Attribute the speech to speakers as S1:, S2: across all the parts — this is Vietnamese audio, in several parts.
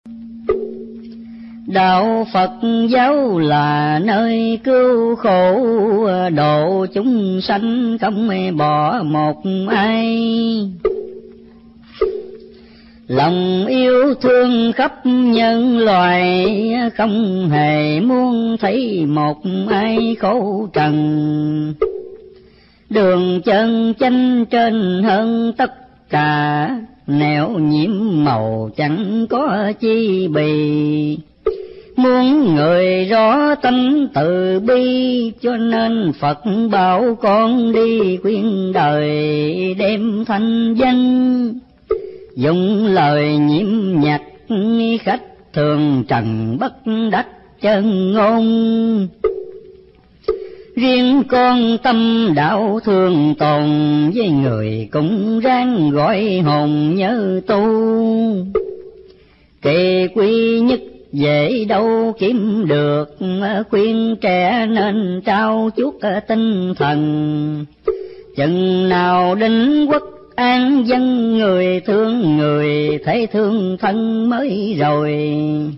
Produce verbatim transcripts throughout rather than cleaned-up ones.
S1: Đạo Phật giáo là nơi cứu khổ, độ chúng sanh không bỏ một ai. Lòng yêu thương khắp nhân loại, không hề muốn thấy một ai khổ trần. Đường chân chánh trên hơn tất cả, nẻo nhiễm màu chẳng có chi bì. Muốn người rõ tâm từ bi, cho nên Phật bảo con đi khuyên đời đem thanh danh. Dùng lời nhiễm nhạc khách thường trần bất đắc chân ngôn. Riêng con tâm đạo thường tồn, với người cũng ráng gọi hồn nhớ tu. Kỳ quy nhất dễ đâu kiếm được, khuyên trẻ nên trao chuốt tinh thần. Chừng nào định quốc an dân, người thương người thấy thương thân mới rồi.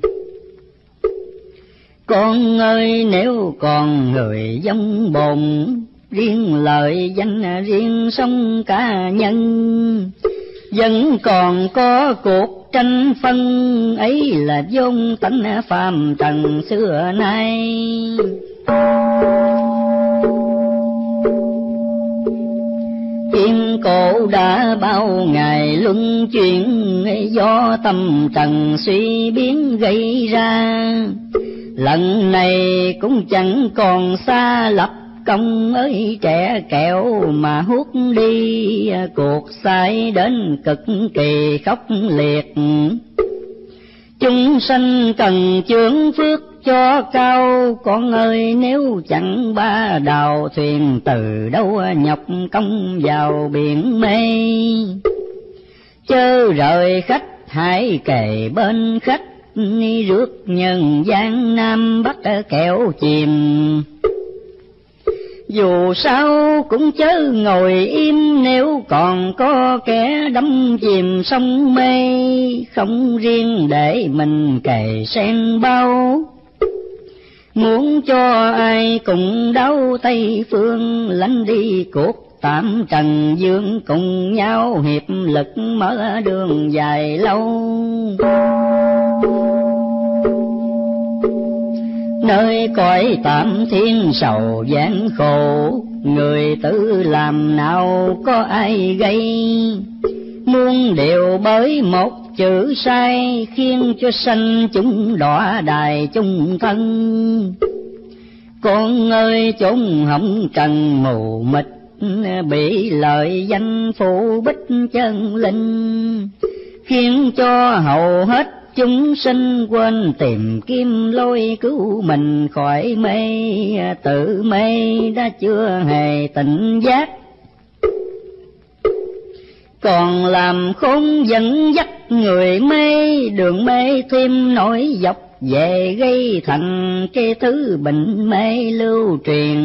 S1: Con ơi nếu còn người giống bồn, riêng lợi danh riêng sống cá nhân. Vẫn còn có cuộc tranh phân, ấy là vốn tánh phàm trần xưa nay. Kim cổ đã bao ngày luân chuyển, do tâm trần suy biến gây ra. Lần này cũng chẳng còn xa lập công ơi trẻ kẹo, mà hút đi cuộc sai đến cực kỳ khốc liệt. Chúng sanh cần chướng phước cho cao, con ơi nếu chẳng ba đào thuyền từ đâu nhọc công vào biển mê. Chớ rời khách hãy kề bên khách, rước nhân gian Nam Bắc kẹo chìm. Dù sao cũng chớ ngồi im, nếu còn có kẻ đắm chìm sông mê. Không riêng để mình kề sen bao, muốn cho ai cùng đau Tây phương. Lánh đi cuộc tạm trần dương, cùng nhau hiệp lực mở đường dài lâu. Nơi cõi tạm thiên sầu gian khổ, người tự làm nào có ai gây. Muôn điều bởi một chữ sai, khiến cho sanh chúng đọa đài chung thân. Con ơi chốn hồng trần mù mịt, bị lợi danh phủ bích chân linh. Khiến cho hầu hết chúng sinh quên tìm kiếm lối cứu mình khỏi mê. Tự mê đã chưa hề tỉnh giác, còn làm khốn dẫn dắt người mê. Đường mê thêm nổi dọc về gây thành cái thứ bệnh mê lưu truyền.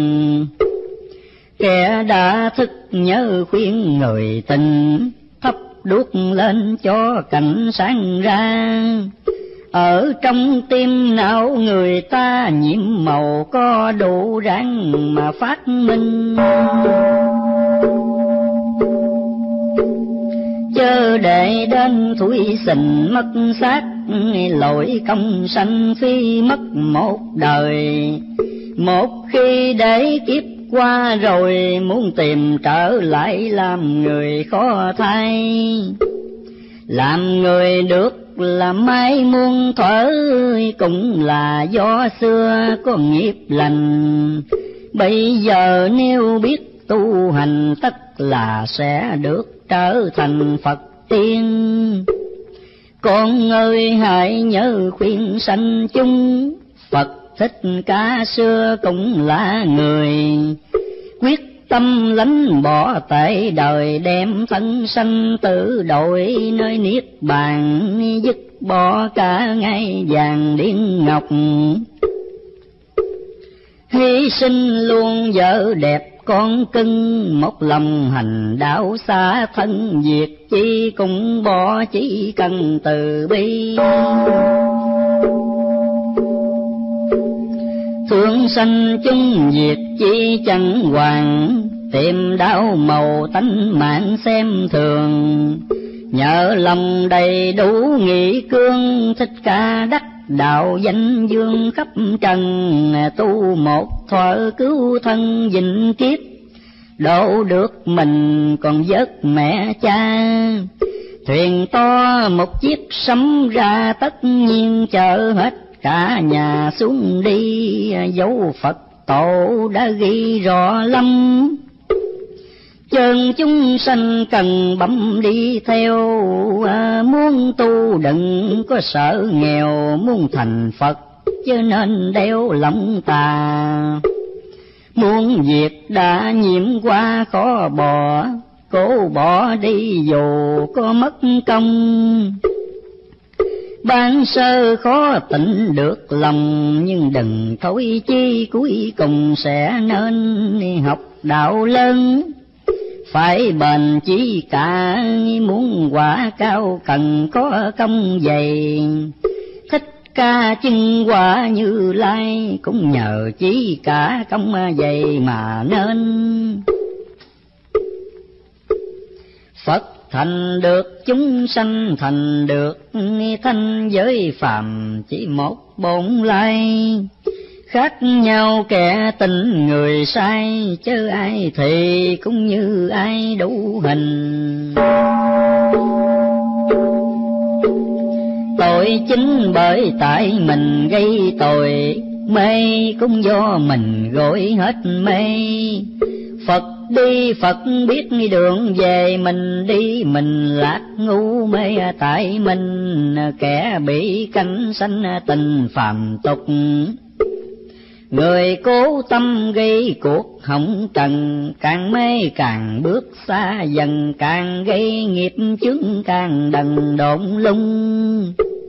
S1: Kẻ đã thức nhớ khuyên người tình, thắp đuốc lên cho cảnh sáng ra. Ở trong tim não người ta nhiễm màu có đủ ráng mà phát minh. Chớ để đến thủi sình mất xác, lỗi công sanh phi mất một đời. Một khi để kiếp qua rồi, muốn tìm trở lại làm người khó thay. Làm người được làm mai muôn thuở, cũng là do xưa có nghiệp lành. Bây giờ nếu biết tu hành, tất là sẽ được trở thành Phật tiên. Con ơi hãy nhớ khuyên sanh chung, Phật Thích Ca xưa cũng là người. Quyết tâm lánh bỏ tệ đời, đem thân sanh tử đổi nơi niết bàn. Dứt bỏ cả ngai vàng điên ngọc, hy sinh luôn vợ đẹp con cưng. Một lòng hành đạo xa thân diệt chi, cũng bỏ chỉ cần từ bi. sanh chung diệt chi chẳng hoàng, tìm đau màu tánh mạng xem thường. Nhờ lòng đầy đủ nghị cương, Thích Ca đắc đạo danh dương khắp trần. Tu một thuở cứu thân vĩnh kiếp, độ được mình còn vớt mẹ cha. Thuyền to một chiếc sấm ra, tất nhiên chở hết cả nhà xuống đi. Dấu Phật tổ đã ghi rõ lắm, chân chúng sanh cần bấm đi theo. À, muốn tu đừng có sợ nghèo, muốn thành Phật chứ nên đeo lòng tà. Muốn việc đã nhiễm qua khó bỏ, cố bỏ đi dù có mất công. Ban sơ khó tịnh được lòng, nhưng đừng thối chi cuối cùng sẽ nên học đạo lớn. Phải bền chí cả, muốn quả cao cần có công dày. Thích Ca chứng quả Như Lai, cũng nhờ chí cả công dày mà nên. Phật thành được, chúng sanh thành được, thanh giới phàm chỉ một bổn lai. Khác nhau kẻ tình người sai, chớ ai thì cũng như ai đủ hình. Tội chính bởi tại mình gây tội, mê cũng do mình gội hết mê. Phật đi Phật biết đường về, mình đi mình lạc ngu mê tại mình. Kẻ bị cánh sanh tình phàm tục, người cố tâm gây cuộc hỏng trần. Càng mê càng bước xa dần, càng gây nghiệp chướng càng đần độn lung.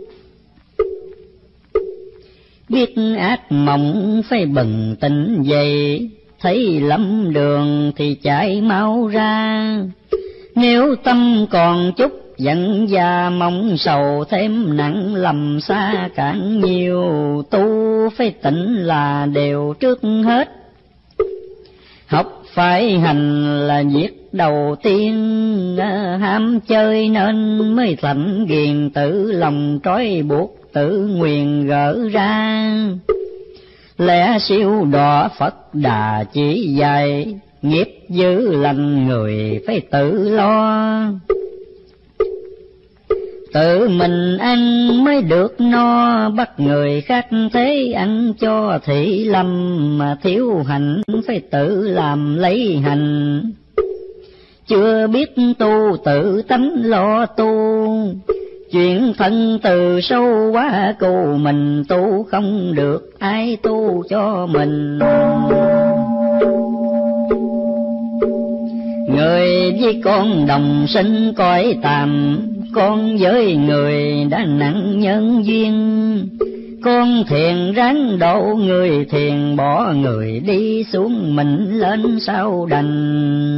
S1: Biết ác mộng phải bừng tỉnh dậy, thấy lắm đường thì chạy mau ra. Nếu tâm còn chút giận và mong sầu thêm nặng, lầm xa càng nhiều. Tu phải tỉnh là đều trước hết, học phải hành là việc đầu tiên. Ham chơi nên mới thành ghiền, tự lòng trói buộc tự nguyện gỡ ra. Lẽ siêu đỏ Phật Đà chỉ dạy, nghiệp dữ lành người phải tự lo. Tự mình ăn mới được no, bắt người khác thế ăn cho thị lâm. Mà thiếu hành phải tự làm lấy hành, chưa biết tu tự tánh lo tu. Chuyện thân từ sâu quá cụ mình, tu không được ai tu cho mình. Người với con đồng sinh cõi tạm, con với người đã nặng nhân duyên. Con thiền ráng độ người thiền, bỏ người đi xuống mình lên sao đành.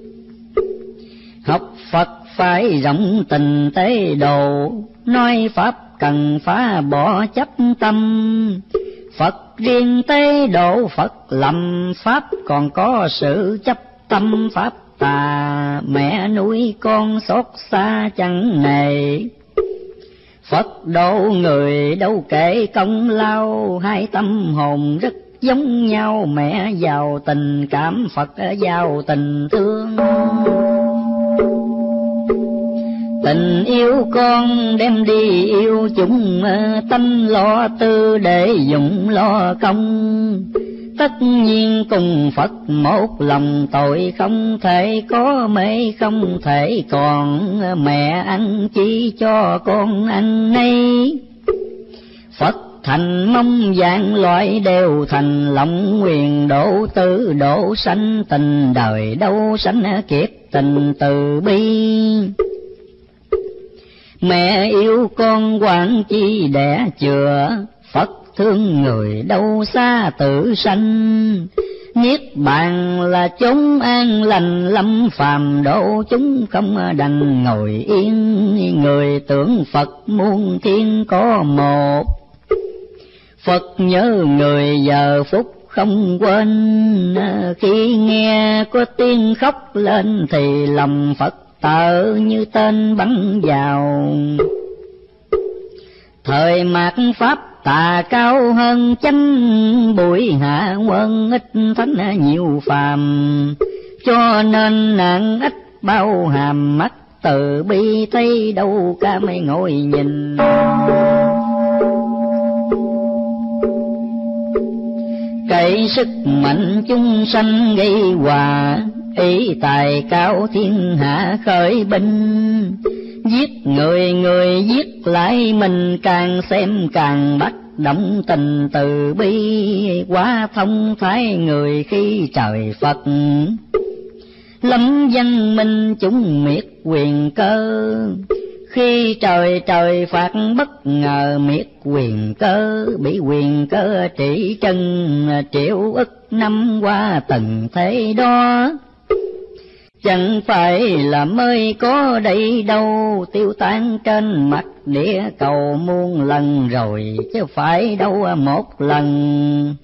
S1: Học Phật phải rộng tình tế độ, nói Pháp cần phá bỏ chấp tâm. Phật riêng tế độ Phật lầm, Pháp còn có sự chấp tâm Pháp tà. Mẹ nuôi con xót xa chẳng nề, Phật độ người đâu kể công lao. Hai tâm hồn rất giống nhau, mẹ giàu tình cảm, Phật giàu tình thương. Tình yêu con đem đi yêu chúng, tâm lo tư để dụng lo công. Tất nhiên cùng Phật một lòng, tội không thể có mê không thể còn. Mẹ ăn chi cho con ăn nay, Phật thành mong vạn loại đều thành. Lòng nguyện độ tử độ sanh, tình đời đâu sanh kiếp tình từ bi. Mẹ yêu con quản chi đẻ chừa, Phật thương người đâu xa tự sanh. Niết bàn là chốn an lành, lâm phàm độ chúng không đành ngồi yên. Người tưởng Phật muôn thiên có một, Phật nhớ người giờ phút không quên, khi nghe có tiếng khóc lên thì lòng Phật tợ như tên bắn vào. Thời mạt Pháp tà cao hơn chánh, bụi hạ quân ít thánh nhiều phàm, cho nên nạn ít bao hàm mắt từ bi thấy đâu cả mấy ngồi nhìn. Cậy sức mạnh chúng sanh gây hòa, ý tài cao thiên hạ khởi binh. Giết người người giết lại mình, càng xem càng bắt động tình từ bi. Quá thông thái người khi trời Phật, lâm danh minh chúng miệt quyền cơ. Khi trời trời phạt bất ngờ miệt quyền cơ, bị quyền cơ trị chân triệu ức năm qua từng thế đó. Chẳng phải là mới có đây đâu, tiêu tan trên mặt địa cầu muôn lần rồi, chứ phải đâu một lần.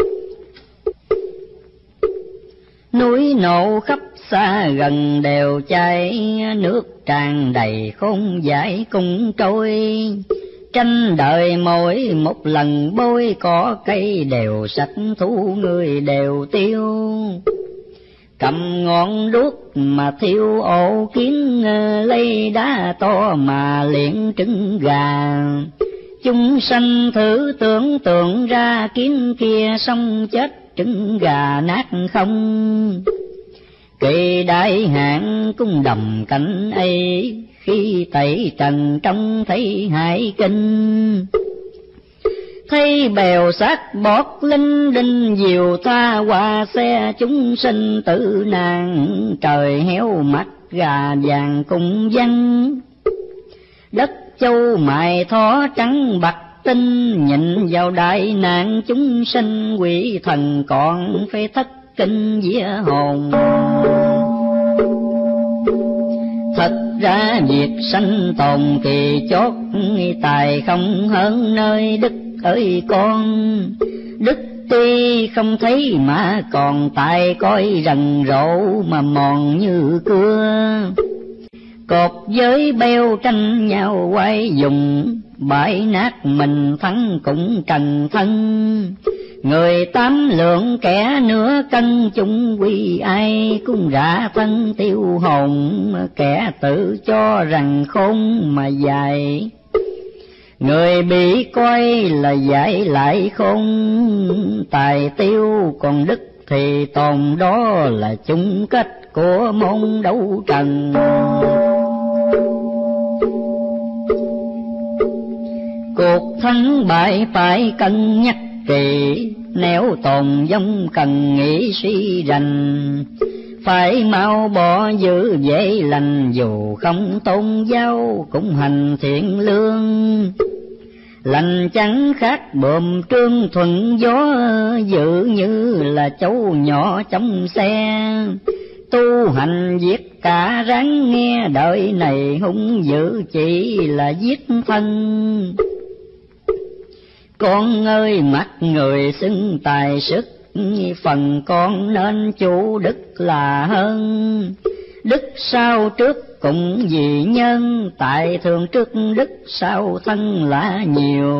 S1: Núi nổ khắp xa gần đều cháy, nước tràn đầy khôn giải cùng trôi. Tranh đời mỗi một lần bôi, cỏ cây đều sạch thú người đều tiêu. Cầm ngọn đuốc mà thiêu ổ kiến, lấy đá to mà liệng trứng gà. Chúng sanh thử tưởng tượng ra kiến kia xong chết trứng gà nát không. Kỳ đại hạn cung đầm cảnh ấy, khi tẩy trần trông thấy hải kinh. Thấy bèo xác bọt linh đinh diều tha qua xe, chúng sinh tử nạn trời héo mắt gà vàng cùng văng. Đất châu mài thó trắng bạc tinh, nhìn vào đại nạn chúng sinh quỷ thần còn phải thất kinh vía hồn. Thật ra việc sanh tồn kỳ chót, tài không hơn nơi đức ơi con. Đức tuy không thấy mà còn tài coi rần rộ mà mòn như cưa. Cột với beo tranh nhau quay dùng, bãi nát mình thắng cũng trần thân. Người tám lượng kẻ nửa cân chung quy, ai cũng rã thân tiêu hồn. Kẻ tự cho rằng khôn mà dài, người bị coi là dạy lại khôn. Tài tiêu còn đức thì tồn, đó là chung cách của môn đấu trần. Cuộc thắng bại phải cân nhắc kỳ, nếu tồn vong cần nghĩ suy rành. Phải mau bỏ giữ dễ lành, dù không tôn giáo cũng hành thiện lương. Lành chẳng khác bờm trương thuận gió, dự như là cháu nhỏ trong xe. Tu hành giết cả ráng nghe, đời này hung dữ chỉ là giết thân. Con ơi mắt người xưng tài sức, phần con nên chủ đức là hơn. Đức sau trước cũng vì nhân, tại thường trước đức sau thân là nhiều.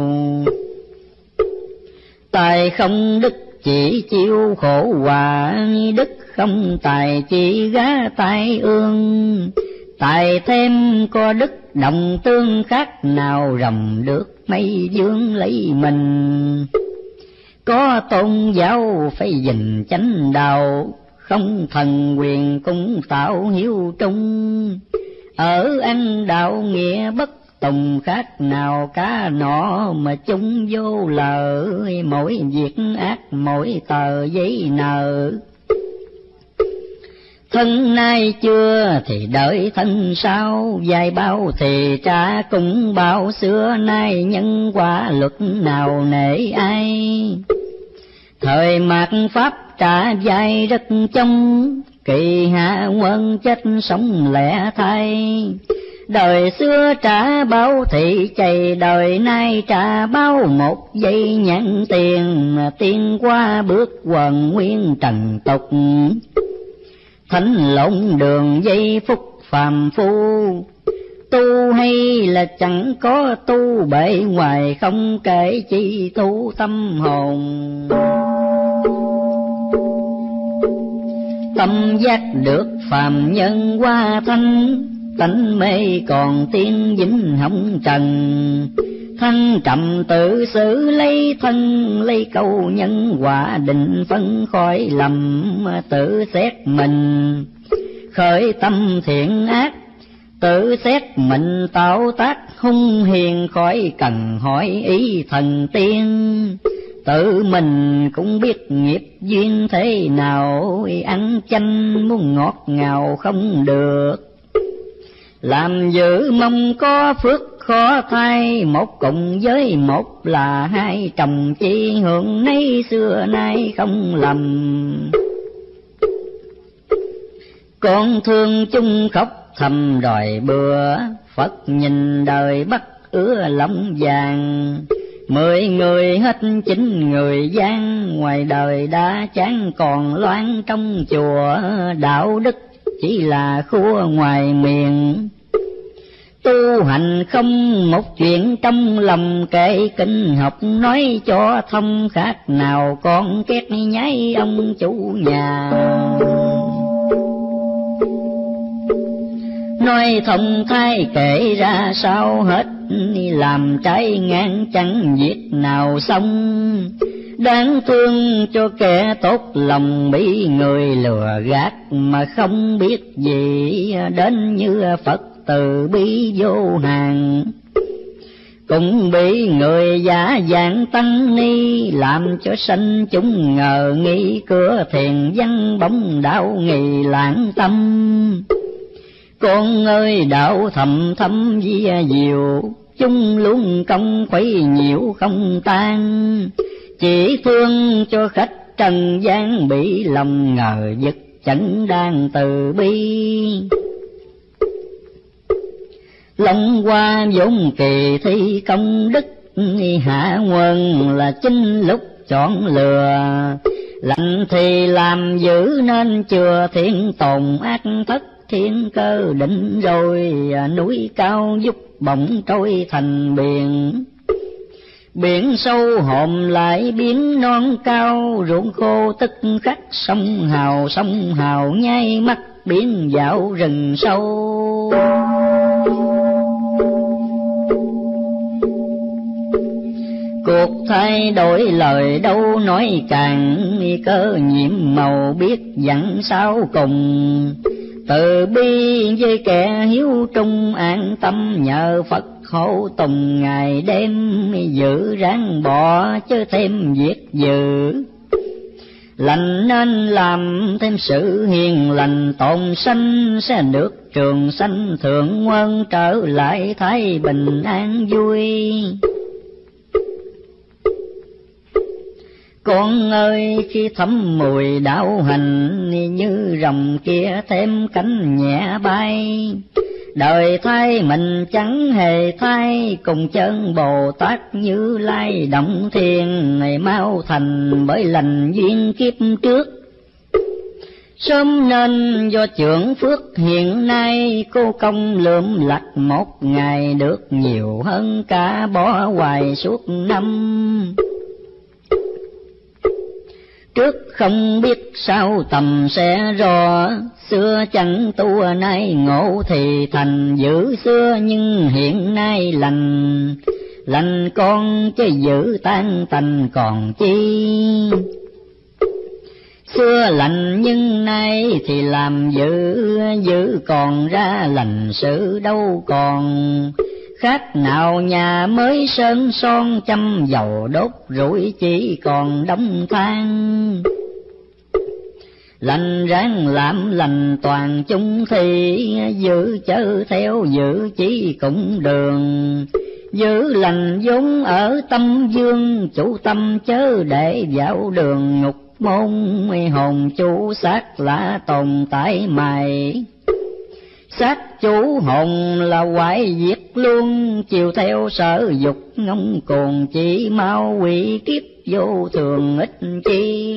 S1: Tài không đức chỉ chịu khổ hòa, đức không tài chỉ gá tai ương. Tài thêm có đức đồng tương, khác nào rồng được mây dương lấy mình. Có tôn giáo phải gìn chánh đạo, không thần quyền cũng tạo hiếu trung. Ở ăn đạo nghĩa bất tùng, khác nào cá nọ mà chung vô lờ. Mỗi việc ác mỗi tờ giấy nợ, thân nay chưa thì đợi thân sau. Dài bao thì trả cũng bao, xưa nay nhân quả luật nào nể ai. Thời mạt Pháp trả dài rất trông, kỳ hạ quân chết sống lẻ thay. Đời xưa trả bao thị chày, đời nay trả bao một giây nhãn tiền, tiên qua bước quần nguyên trần tục. Thánh lộn đường giây phút phàm phu, tu hay là chẳng có tu, bề ngoài không kể chi tu tâm hồn. Tâm giác được phàm nhân qua thanh, tánh mê còn tiên dính hồng trần. Thân trầm tự xử lấy thân, lấy câu nhân quả định phân khỏi lầm. Tự xét mình khởi tâm thiện ác, tự xét mình tạo tác hung hiền, khỏi cần hỏi ý thần tiên. Tự mình cũng biết nghiệp duyên thế nào, ăn chanh muốn ngọt ngào không được. Làm dữ mong có phước khó thay, một cùng với một là hai, chồng chi hưởng nấy xưa nay không lầm. Con thương chung khóc thầm đòi bữa, Phật nhìn đời bắt ứa lòng vàng. Mười người hết chín người gian, ngoài đời đã chán còn loan trong chùa. Đạo đức chỉ là khua ngoài miệng, tu hành không một chuyện trong lòng. Kể kinh học nói cho thông, khác nào con két nháy ông chủ nhà. Nói thông thai kể ra sao hết, làm trái ngang chẳng việc nào xong. Đáng thương cho kẻ tốt lòng, bị người lừa gạt mà không biết gì. Đến như Phật từ bi vô hạn, cũng bị người giả dạng tăng ni, làm cho sanh chúng ngờ nghi. Cửa thiền văn bóng đạo nghi lãng tâm. Con ơi đạo thầm thâm vi diệu, chúng luôn công khuấy nhiễu không tan. Chỉ thương cho khách trần gian, bị lòng ngờ vực chẳng đang từ bi. Long qua vốn kỳ thi công đức, hạ nguồn là chính lúc chọn lừa. Lành thì làm dữ nên chừa, thiên tồn ác thất thiên cơ định rồi. Núi cao giúp bỗng trôi thành biển, biển sâu hòm lại biến non cao. Ruộng khô tức khắc sông hào, sông hào nháy mắt biến dạo rừng sâu. Cuộc thay đổi lời đâu nói càng, cơ nhiệm màu biết dặn sao cùng. Từ bi với kẻ hiếu trung, an tâm nhờ Phật hộ tùng. Ngày đêm giữ ráng bỏ chứ thêm việc dữ, lành nên làm thêm sự hiền lành. Tồn sanh sẽ được trường sanh thượng quân, trở lại thái bình an vui. Con ơi khi thấm mùi đạo hành, như rồng kia thêm cánh nhẹ bay. Đời thay mình chẳng hề thay, cùng chân Bồ Tát Như Lai động thiên. Này mau thành bởi lành duyên kiếp trước, sớm nên do trưởng phước hiện nay. Cô công lượm lặt một ngày, được nhiều hơn cả bỏ hoài suốt năm. Trước không biết sao tầm sẽ rõ, xưa chẳng tu nay ngộ thì thành. Giữ xưa nhưng hiện nay lành, lành con chứ giữ tan tành còn chi. Xưa lành nhưng nay thì làm giữ, giữ còn ra lành sự đâu còn. Khác nào nhà mới sơn son, châm dầu đốt rủi chỉ còn đống than. Lành ráng làm lành toàn chung thì, giữ chớ theo giữ chỉ cũng đường. Giữ lành vốn ở tâm dương, chủ tâm chớ để vào đường ngục môn. Hồn chủ xác là tồn tại mày, Sát chủ hồn là hoại diệt luôn, chiều theo sở dục ngông cuồng, chỉ mau quỷ kiếp vô thường ích chi.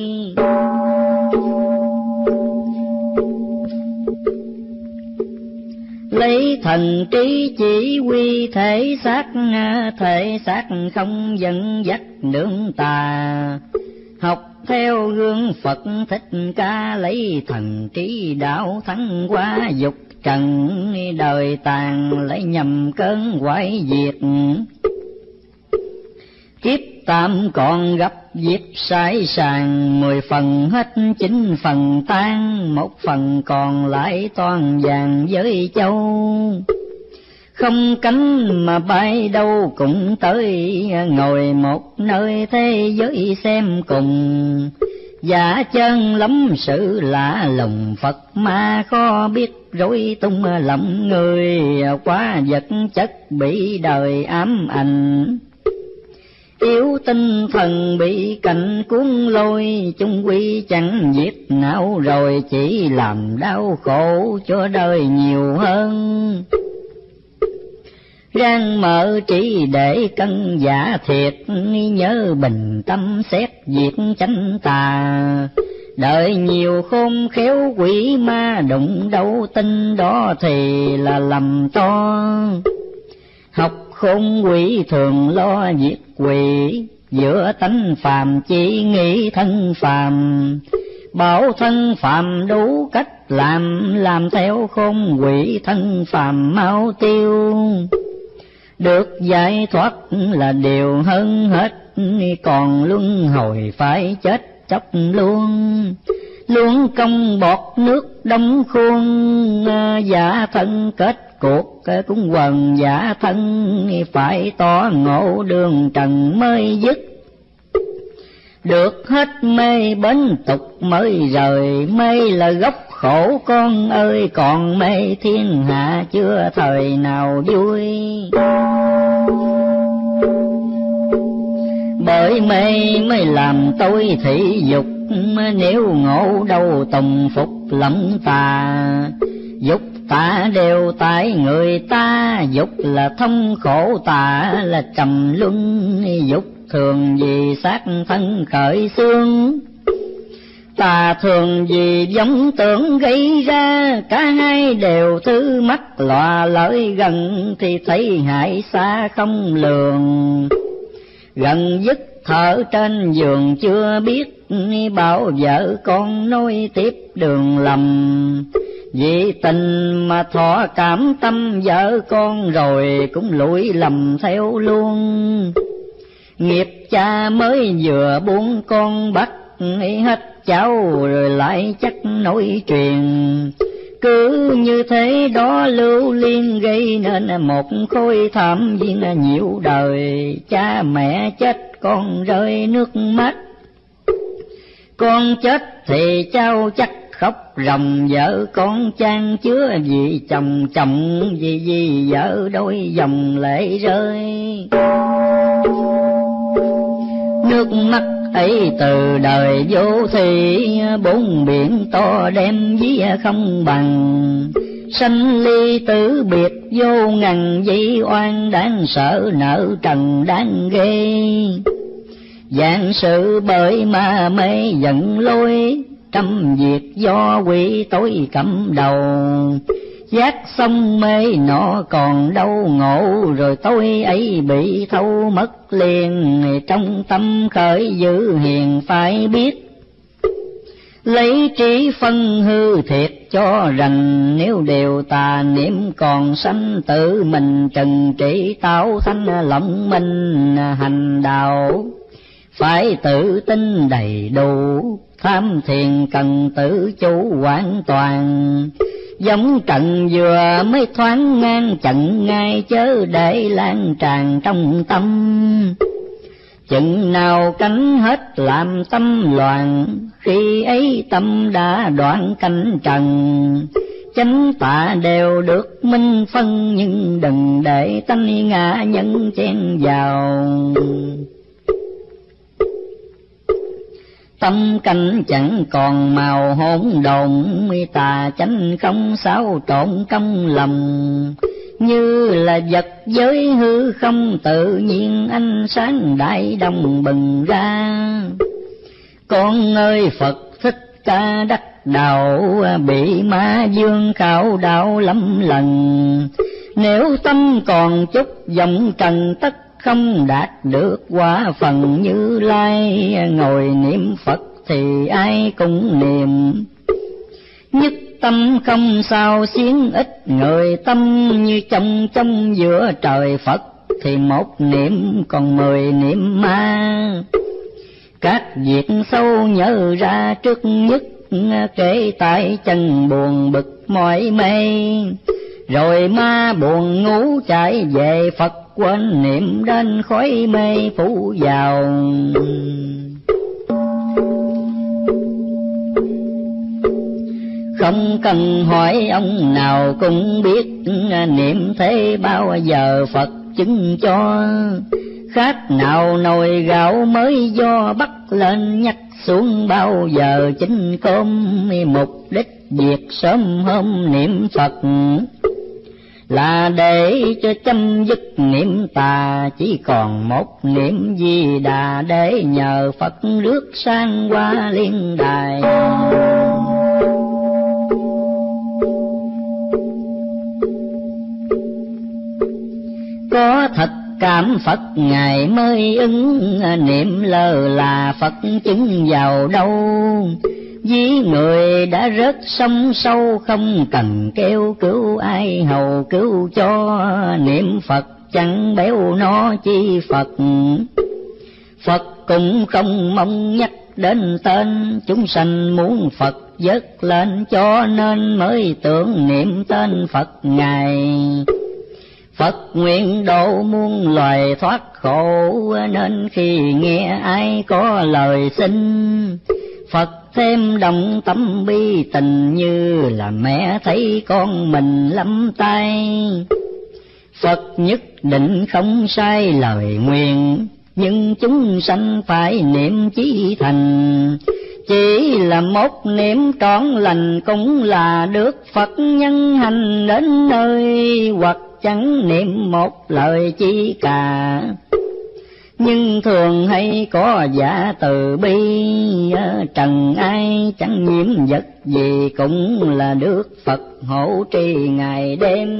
S1: Lấy thần trí chỉ huy thể xác, thể xác không dẫn dắt nương tà. Học theo gương Phật Thích Ca, lấy thần trí đạo thắng qua dục trần, đời tàn lấy nhầm cơn hoại diệt. Kiếp tạm còn gặp dịp sai sàng, mười phần hết chín phần tan, một phần còn lại toàn vàng với châu. Không cánh mà bay đâu cũng tới, ngồi một nơi thế giới xem cùng. Giả chân lắm sự lạ lùng, Phật ma khó biết rối tung lòng người, quá vật chất bị đời ám ảnh. Yếu tinh thần bị cảnh cuốn lôi, chung quy chẳng diệt não rồi, chỉ làm đau khổ cho đời nhiều hơn. Ráng mở trí để cân giả thiệt, nhớ bình tâm xét việc chánh tà. Đợi nhiều khôn khéo quỷ ma đụng đâu tin, đó thì là lầm to. Học khôn quỷ thường lo diệt quỷ, giữa tánh phàm chỉ nghĩ thân phàm. Bảo thân phàm đủ cách làm, làm theo khôn quỷ thân phàm mau tiêu. Được giải thoát là điều hơn hết, còn luân hồi phải chết chóc luôn. Luôn công bọt nước đóng khuôn, giả thân kết cuộc cũng quần giả thân, phải tỏ ngộ đường trần mới dứt. Được hết mê bến tục mới rời, mê là gốc khổ con ơi, còn mê thiên hạ chưa thời nào vui. Bởi mê mới làm tôi thị dục, nếu ngộ đâu tùng phục lẫm tà. Dục tà đều tại người ta, dục là thông khổ, tà là trầm luân. Dục thường vì xác thân khởi xương, tà thường vì giống tưởng gây ra. Cả hai đều thứ mắt lọa lợi gần, thì thấy hại xa không lường. Gần dứt thở trên giường chưa biết, bảo vợ con nối tiếp đường lầm. Vì tình mà thọ cảm tâm vợ con, rồi cũng lụi lầm theo luôn. Nghiệp cha mới vừa buông con bắt, hết cháu rồi lại chắc nối truyền. Cứ như thế đó lưu liên, gây nên một khối thảm viên nhiều đời. Cha mẹ chết con rơi nước mắt, con chết thì cháu chắc khóc ròng. Vợ con chan chứa vì chồng, chồng vì vì vợ đôi dòng lệ rơi. Nước mắt ấy từ đời vô thị, bốn biển to đem ví không bằng. Sanh ly tử biệt vô ngần, dĩ oan đáng sợ nợ trần đáng ghê. Dạng sự bởi ma mê giận lôi, trăm việc do quỷ tối cầm đầu. Giác xong mê nọ còn đâu ngộ, rồi tôi ấy bị thâu mất liền. Trong tâm khởi dữ hiền phải biết, lấy trí phân hư thiệt cho rành. Nếu đều tà niệm còn sanh, tự mình trần trị tạo thanh lộng minh hành đạo. Phải tự tin đầy đủ, tham thiền cần tự chủ hoàn toàn. Giống trận vừa mới thoáng ngang, chặn ngay chớ để lan tràn trong tâm. Chừng nào cánh hết làm tâm loạn, khi ấy tâm đã đoạn cánh trần. Chánh tà đều được minh phân, nhưng đừng để tánh ngã nhân chen vào. tâm cảnh chẳng còn màu hỗn độn, tà chánh không xáo trộn trong lòng, như là vật giới hư không tự nhiên ánh sáng đại đồng bừng ra. Con ơi Phật Thích Ca đắc đạo, bị ma dương khảo đạo lắm lần, nếu tâm còn chút vọng trần tất không đạt được quả phần Như Lai. Ngồi niệm Phật thì ai cũng niệm, nhất tâm không sao xiến ít người tâm, như trong trong giữa trời Phật thì một niệm còn mười niệm ma. Các việc sâu nhớ ra trước nhất, kể tại chân buồn bực mỏi mê, rồi ma buồn ngủ chạy về Phật, quên niệm đến khói mê phủ vào. Không cần hỏi ông nào cũng biết, niệm thế bao giờ Phật chứng cho. Khác nào nồi gạo mới do bắt lên nhắc xuống, bao giờ chính cơm. Mục đích việc sớm hôm niệm Phật là để cho chấm dứt niệm tà, chỉ còn một niệm Di Đà để nhờ Phật rước sang qua liên đài. Có thật cảm Phật Ngài mới ứng, niệm lơ là Phật chứng vào đâu. Ví người đã rớt sông sâu, không cần kêu cứu ai hầu cứu cho. Niệm Phật chẳng béo nó chi Phật, Phật cũng không mong nhắc đến tên. Chúng sanh muốn Phật vớt lên, cho nên mới tưởng niệm tên Phật Ngài. Phật nguyện độ muôn loài thoát khổ, nên khi nghe ai có lời xin, Phật thêm động tâm bi tình, như là mẹ thấy con mình lắm tay. Phật nhất định không sai lời nguyện, nhưng chúng sanh phải niệm chí thành. Chỉ là một niệm trọn lành, cũng là được Phật nhân hành đến nơi. Hoặc chẳng niệm một lời chi cả, nhưng thường hay có giả từ bi. Trần ai chẳng nhiễm vật gì, cũng là được Phật hộ trì ngày đêm.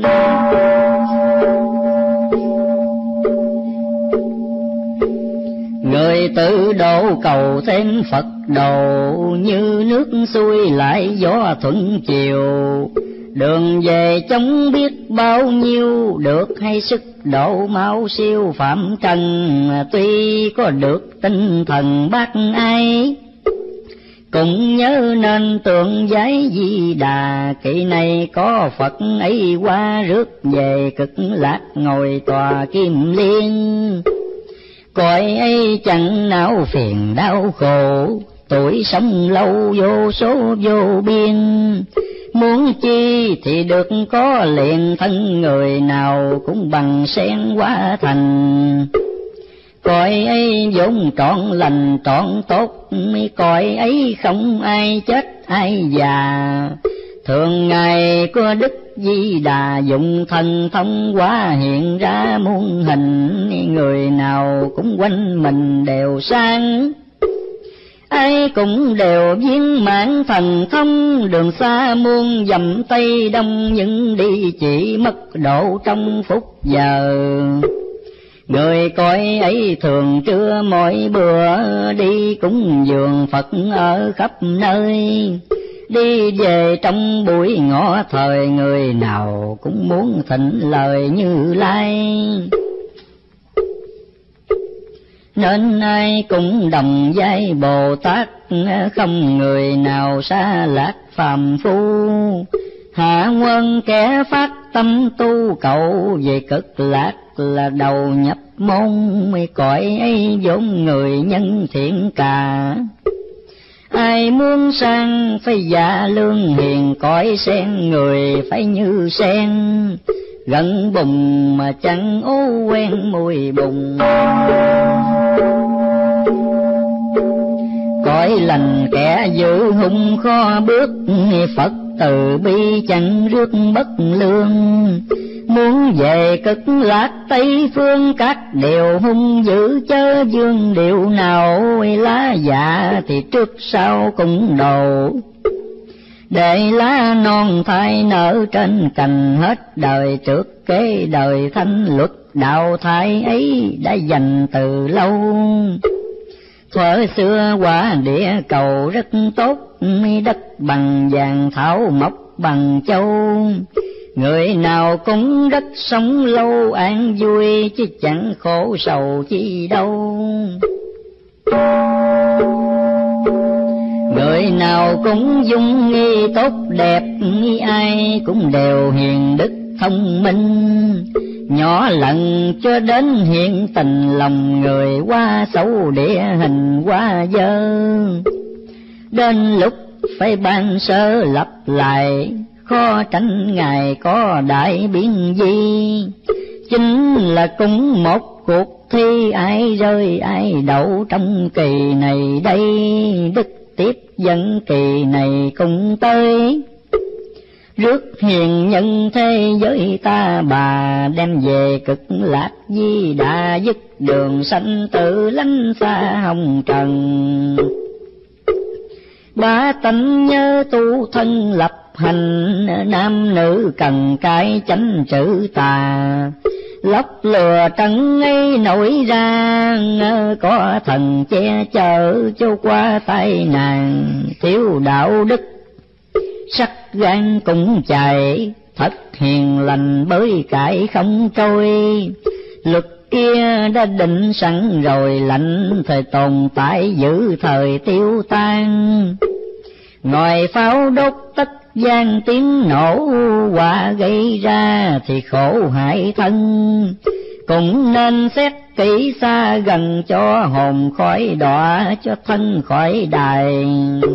S1: Người tự độ cầu thêm Phật độ, như nước xuôi lại gió thuận chiều. Đường về chống biết bao nhiêu, được hay sức độ mau siêu phạm trần. Tuy có được tinh thần bác ai, cũng nhớ nên tượng giấy Di Đà. Kỳ này có Phật ấy qua rước về cực lạc, ngồi tòa kim liên. Cõi ấy chẳng não phiền đau khổ, tuổi sống lâu vô số vô biên. Muốn chi thì được có liền, thân người nào cũng bằng sen hóa thành. Cõi ấy vốn trọn lành trọn tốt, cõi ấy không ai chết ai già. Thường ngày có Đức Di Đà dùng thần thông hóa hiện ra muôn hình. Người nào cũng quanh mình đều sang, ai cũng đều viên mãn thần thông. Đường xa muôn dặm Tây Đông, nhưng đi chỉ mất độ trong phút giờ. Người coi ấy thường trưa mỗi bữa, đi cúng dường Phật ở khắp nơi. Đi về trong buổi ngọ thời, người nào cũng muốn thịnh lời Như Lai. Nên ai cũng đồng vai Bồ Tát, không người nào xa lạc phàm phu. Hạ quân kẻ phát tâm tu cầu, về cực lạc là đầu nhập môn. Cõi ấy vốn người nhân thiện cả, ai muốn sang phải dạ lương hiền. Cõi sen người phải như sen, gần bùng mà chẳng ô quen mùi bùng. Cõi cõi lành kẻ giữ hung khó bước, Phật từ bi chẳng rước bất lương. Muốn về Cực Lạc Tây Phương, các điều hung dữ chớ dương điệu nào, lá dạ thì trước sau cũng đồ. Để lá non thai nở trên cành, hết đời trước kế đời thanh luật đạo thai ấy đã dành từ lâu. Thuở xưa quả địa cầu rất tốt, đất bằng vàng thảo mộc bằng châu. Người nào cũng rất sống lâu an vui, chứ chẳng khổ sầu chi đâu. Người nào cũng dung nghi tốt đẹp, ai cũng đều hiền đức thông minh. Nhỏ lần cho đến hiện tình lòng người, quá xấu địa hình quá dơ. Đến lúc phải ban sơ lập lại, khó tránh Ngài có đại biến gì. Chính là cũng một cuộc thi, ai rơi ai đậu trong kỳ này đây. Đức tiếp dẫn kỳ này cùng tới, rước hiền nhân thế giới ta bà, đem về Cực Lạc Di Đà, dứt đường sanh tử lánh xa hồng trần. Ba tánh nhớ tu thân lập hành, nam nữ cần cải chánh trữ tà. Lóc lừa trắng ấy nổi ra, có thần che chở cho qua tai nạn. Thiếu đạo đức sắc gan cũng chạy, thật hiền lành bới cải không trôi. Luật kia đã định sẵn rồi, lạnh thời tồn tại giữ thời tiêu tan. Ngòi pháo đốt tất gian tiếng nổ, quả gây ra thì khổ hại thân. Cũng nên xét kỹ xa gần, cho hồn khỏi đọa, cho thân khỏi đài.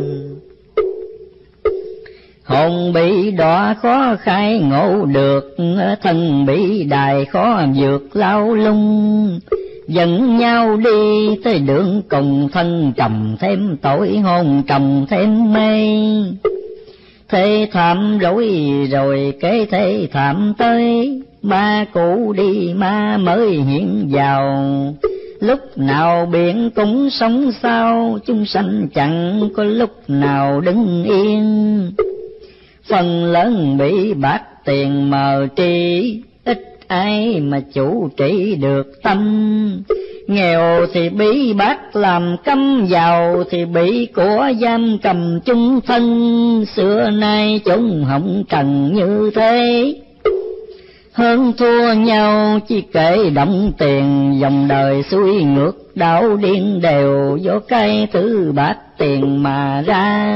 S1: Hồn bị đọa khó khai ngộ được, thân bị đài khó vượt lao lung. Dẫn nhau đi tới đường cùng, thân trầm thêm tội hồn trầm thêm mê. Thế thảm rối rồi kế thế thảm tới, ma cũ đi ma mới hiện vào. Lúc nào biển cũng sống sao, chúng sanh chẳng có lúc nào đứng yên. Phần lớn bị bát tiền mờ tri, ít ai mà chủ trị được tâm. Nghèo thì bị bát làm cấm, giàu thì bị của giam cầm chung thân. Xưa nay chúng hồng trần như thế, hơn thua nhau chỉ kể động tiền. Dòng đời xuôi ngược đảo điên đều, do cái thứ bát tiền mà ra.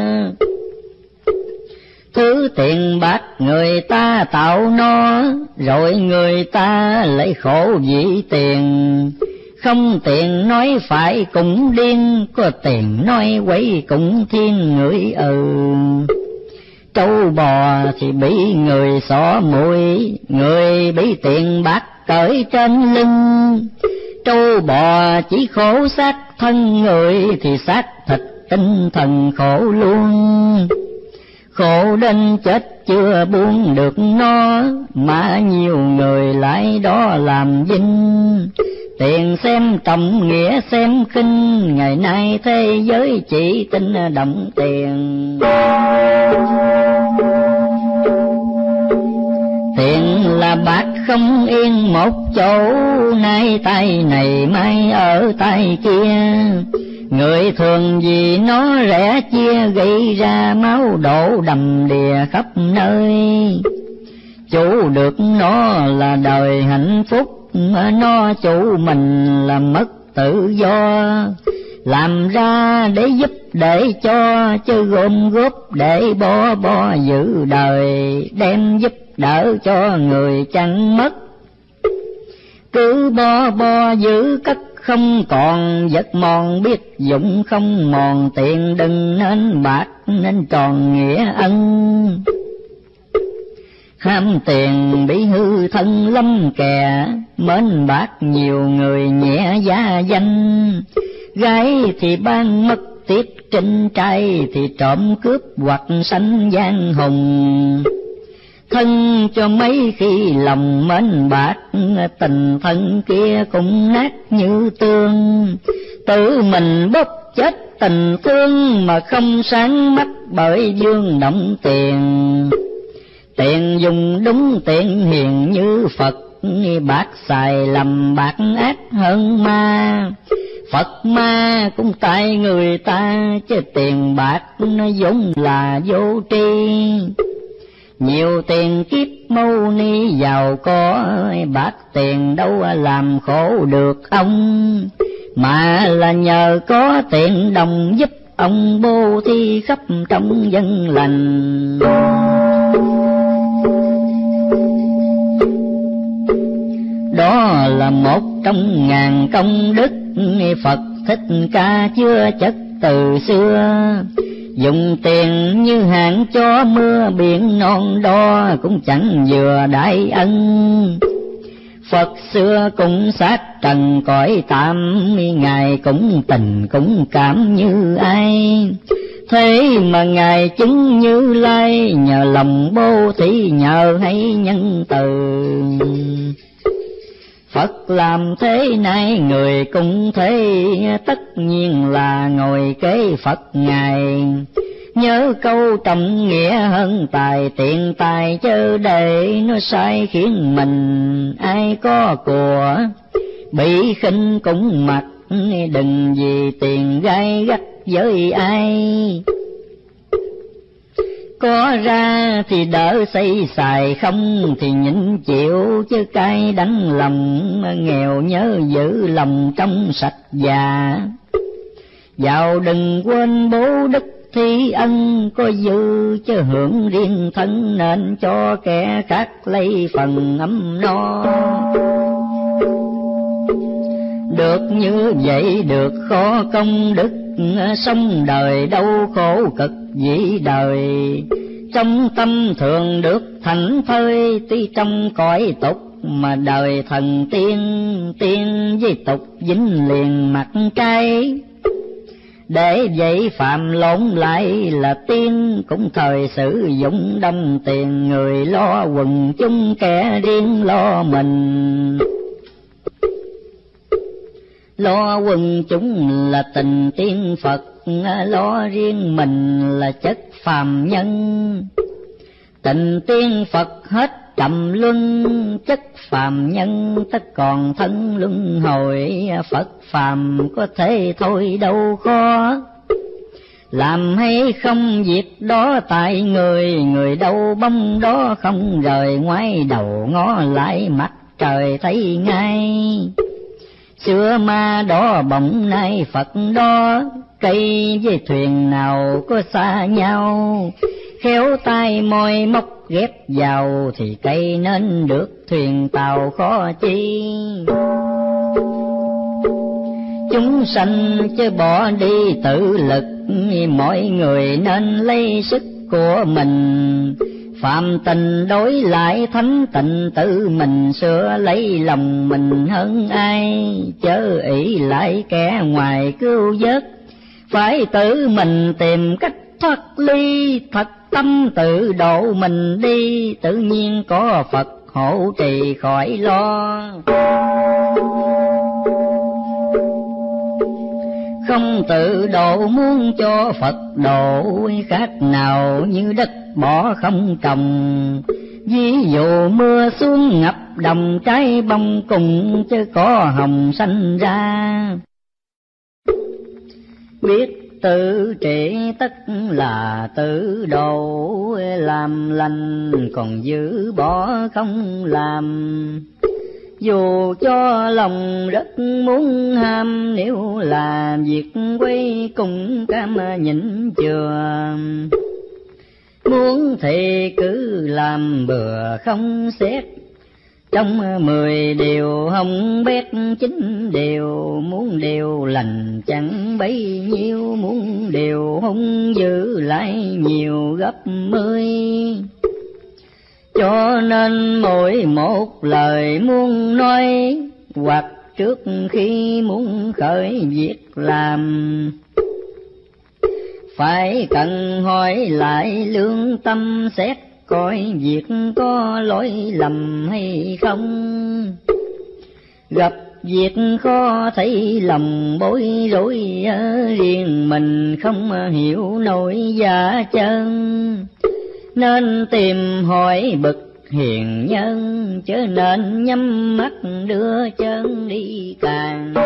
S1: Thứ tiền bạc người ta tạo nó, rồi người ta lấy khổ vì tiền. Không tiền nói phải cũng điên, có tiền nói quấy cũng thiên người ừ. Trâu bò thì bị người xỏ mũi, người bị tiền bạc cởi trên lưng. Trâu bò chỉ khổ xác thân, người thì xác thịt tinh thần khổ luôn. Khổ đến chết chưa buông được nó, mà nhiều người lại đó làm vinh. Tiền xem trọng nghĩa xem khinh, ngày nay thế giới chỉ tin động tiền. Tiền là bạc không yên một chỗ, nay tay này mai ở tay kia. Người thường vì nó rẻ chia, gây ra máu đổ đầm đìa khắp nơi. Chủ được nó là đời hạnh phúc, nó chủ mình là mất tự do. Làm ra để giúp để cho, chứ gom góp để bo bo giữ đời. Đem giúp đỡ cho người chẳng mất, cứ bo bo giữ cất không còn. Vật mòn biết dụng không mòn, tiền đừng nên bạc nên tròn nghĩa ân. Ham tiền bị hư thân lâm kè, mến bạc nhiều người nhẹ giá danh. Gái thì ban mất tiếp trên trai thì trộm cướp hoặc sanh giang hùng. Thân cho mấy khi lòng mến bạc, tình thân kia cũng nát như tương. Tự mình bóp chết tình thương mà không sáng mắt bởi dương động tiền. Tiền dùng đúng tiền hiền như Phật, bạc xài lầm bạc ác hơn ma. Phật ma cũng tại người ta, chứ tiền bạc nó vốn là vô tri. Nhiều tiền kiếp mâu ni giàu có, bạc tiền đâu làm khổ được ông. Mà là nhờ có tiền đồng giúp ông bố thí khắp trong dân lành. Đó là một trong ngàn công đức Phật Thích Ca chưa chất từ xưa. Dùng tiền như hạn cho mưa biển non đo, cũng chẳng vừa đại ân. Phật xưa cũng sát trần cõi tạm, Ngài cũng tình cũng cảm như ai. Thế mà Ngài chứng Như Lai, nhờ lòng bố thí nhờ hay nhân từ. Phật làm thế này người cũng thế, tất nhiên là ngồi kế Phật Ngài. Nhớ câu trọng nghĩa hơn tài tiền tài, chớ để nó sai khiến mình ai có của. Bị khinh cũng mặc, đừng vì tiền gai gắt với ai. Có ra thì đỡ xây xài, không thì nhịn chịu, chứ cay đắng lòng nghèo nhớ giữ lòng trong sạch già. Giàu đừng quên bố đức thi ân, có dư chứ hưởng riêng thân, nên cho kẻ khác lấy phần ấm no. Được như vậy được khó công đức, sống đời đau khổ cực dĩ đời. Trong tâm thường được thảnh thơi, tuy trong cõi tục mà đời thần tiên. Tiên với tục dính liền mặt trái, để vậy phạm lộn lại là tiên. Cũng thời sử dụng đông tiền, người lo quần chúng kẻ riêng lo mình. Lo quần chúng là tình tiên Phật, lo riêng mình là chất phàm nhân. Tình tiên Phật hết trầm luân, chất phàm nhân tất còn thân luân hồi. Phật phàm có thể thôi đâu khó, làm hay không việc đó tại người. Người đâu bông đó không rời, ngoái đầu ngó lại mặt trời thấy ngay. Xưa ma đó bỗng nay Phật đó, cây với thuyền nào có xa nhau. Khéo tay môi móc ghép vào, thì cây nên được thuyền tàu khó chi. Chúng sanh chứ bỏ đi tự lực, mọi người nên lấy sức của mình. Phạm tình đối lại thánh tịnh, tự mình sửa lấy lòng mình hơn ai. Chớ ỷ lại kẻ ngoài cứu vớt, phải tự mình tìm cách thoát ly. Thật tâm tự độ mình đi, tự nhiên có Phật hộ trì khỏi lo. Không tự độ muốn cho Phật độ, khác nào như đất bỏ không trồng. Ví dụ mưa xuống ngập đồng, trái bông cùng chứ có hồng xanh ra. Biết tự trị tất là tự độ, làm lành còn giữ bỏ không làm. Dù cho lòng rất muốn ham, nếu là việc quay cùng cam nhịn chừa. Muốn thì cứ làm bừa không xét, trong mười điều hồng bét chín điều. Muốn điều lành chẳng bấy nhiêu, muốn điều hung dữ lại nhiều gấp mươi. Cho nên mỗi một lời muốn nói, hoặc trước khi muốn khởi việc làm, phải cần hỏi lại lương tâm xét coi việc có lỗi lầm hay không. Gặp việc khó thấy lòng bối rối, riêng mình không hiểu nổi giá chân, nên tìm hỏi bậc hiền nhân, chớ nên nhắm mắt đưa chân đi càng.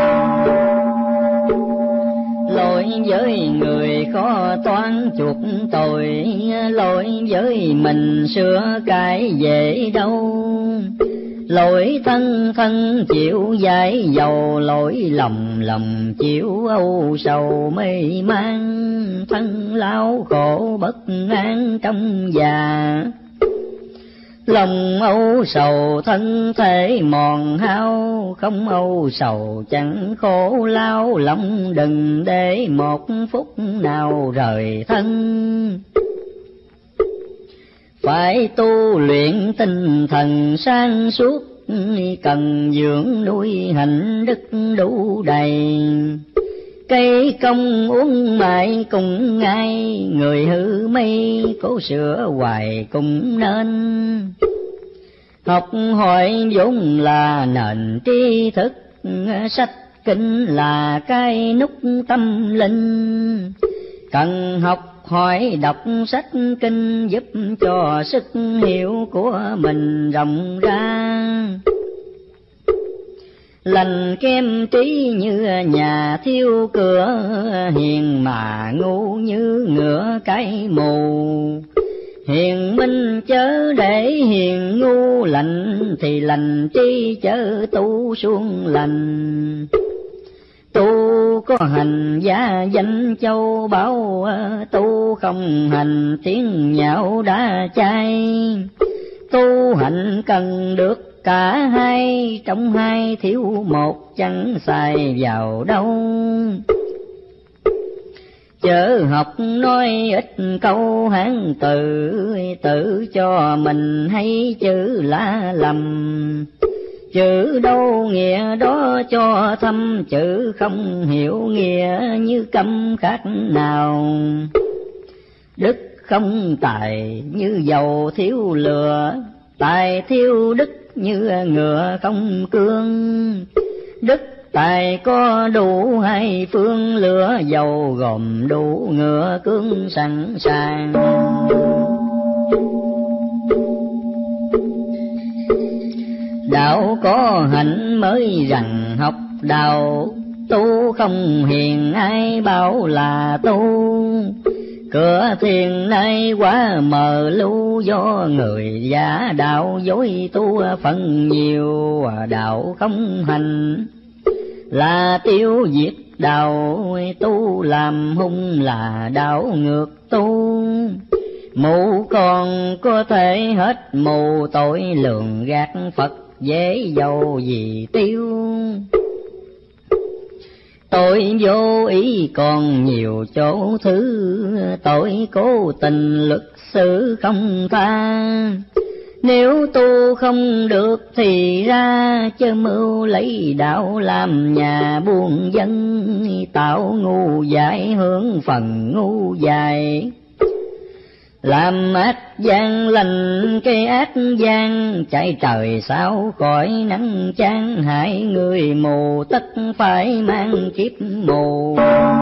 S1: Lỗi với người khó toán chuộc tội, lỗi với mình sửa cái dễ đâu. Lỗi thân thân chịu giải dầu, lỗi lòng lòng chịu âu sầu mê man. Thân lao khổ bất an trong già, lòng âu sầu thân thể mòn hao. Không âu sầu chẳng khổ lao, lòng đừng để một phút nào rời thân. Phải tu luyện tinh thần sáng suốt, cần dưỡng nuôi hạnh đức đủ đầy. Cây công uống mãi cùng ngay, người hư mây cố sửa hoài cũng nên. Học hỏi vốn là nền tri thức, sách kinh là cái nút tâm linh. Cần học hỏi đọc sách kinh, giúp cho sức hiểu của mình rộng ra. Lành kem trí như nhà thiêu cửa, hiền mà ngu như ngựa cái mù. Hiền minh chớ để hiền ngu, lành thì lành tri chớ tu suông lành. Tu có hành gia danh châu báu, tu không hành tiếng nhạo đã chai. Tu hành cần được cả hai, trong hai thiếu một chẳng xài vào đâu. Chớ học nói ít câu Hán từ, tự cho mình hay chữ lá lầm. Chữ đâu nghĩa đó cho thâm, chữ không hiểu nghĩa như câm khác nào. Đức không tài như dầu thiếu lửa, tài thiếu đức như ngựa không cương. Đức tài có đủ hai phương, lửa dầu gồm đủ ngựa cương sẵn sàng. Đạo có hạnh mới rằng học đạo, tu không hiền ai bảo là tu. Cửa thiền nay quá mờ lu, do người giả đạo dối tu phần nhiều. Đạo không hành là tiêu diệt đạo, tu làm hung là đạo ngược tu. Mù còn có thể hết mù, tội lường gạt Phật dễ dầu gì tiêu. Tội vô ý còn nhiều chỗ thứ, tội cố tình luật xử không tha. Nếu tu không được thì ra, chớ mưu lấy đạo làm nhà buôn dân. Tạo ngu dại hướng phần ngu dại, làm ác gian lành cái ác gian. Chạy trời sao khỏi nắng chán, hại người mù tất phải mang kiếp mù.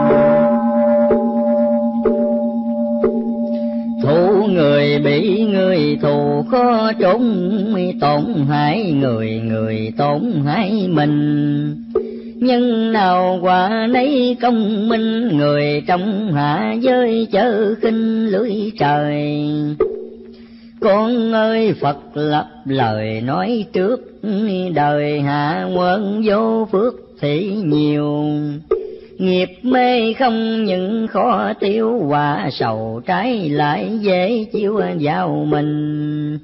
S1: Thù người bị người thù khó trốn, tổn hại người người tổn hại mình. nhân nào quả nấy công minh, người trong hạ giới chớ khinh lưỡi trời. Con ơi Phật lập lời nói trước, đời hạ quân vô phước thì nhiều. Nghiệp mê không những khó tiêu, quả sầu trái lại dễ chịu vào mình.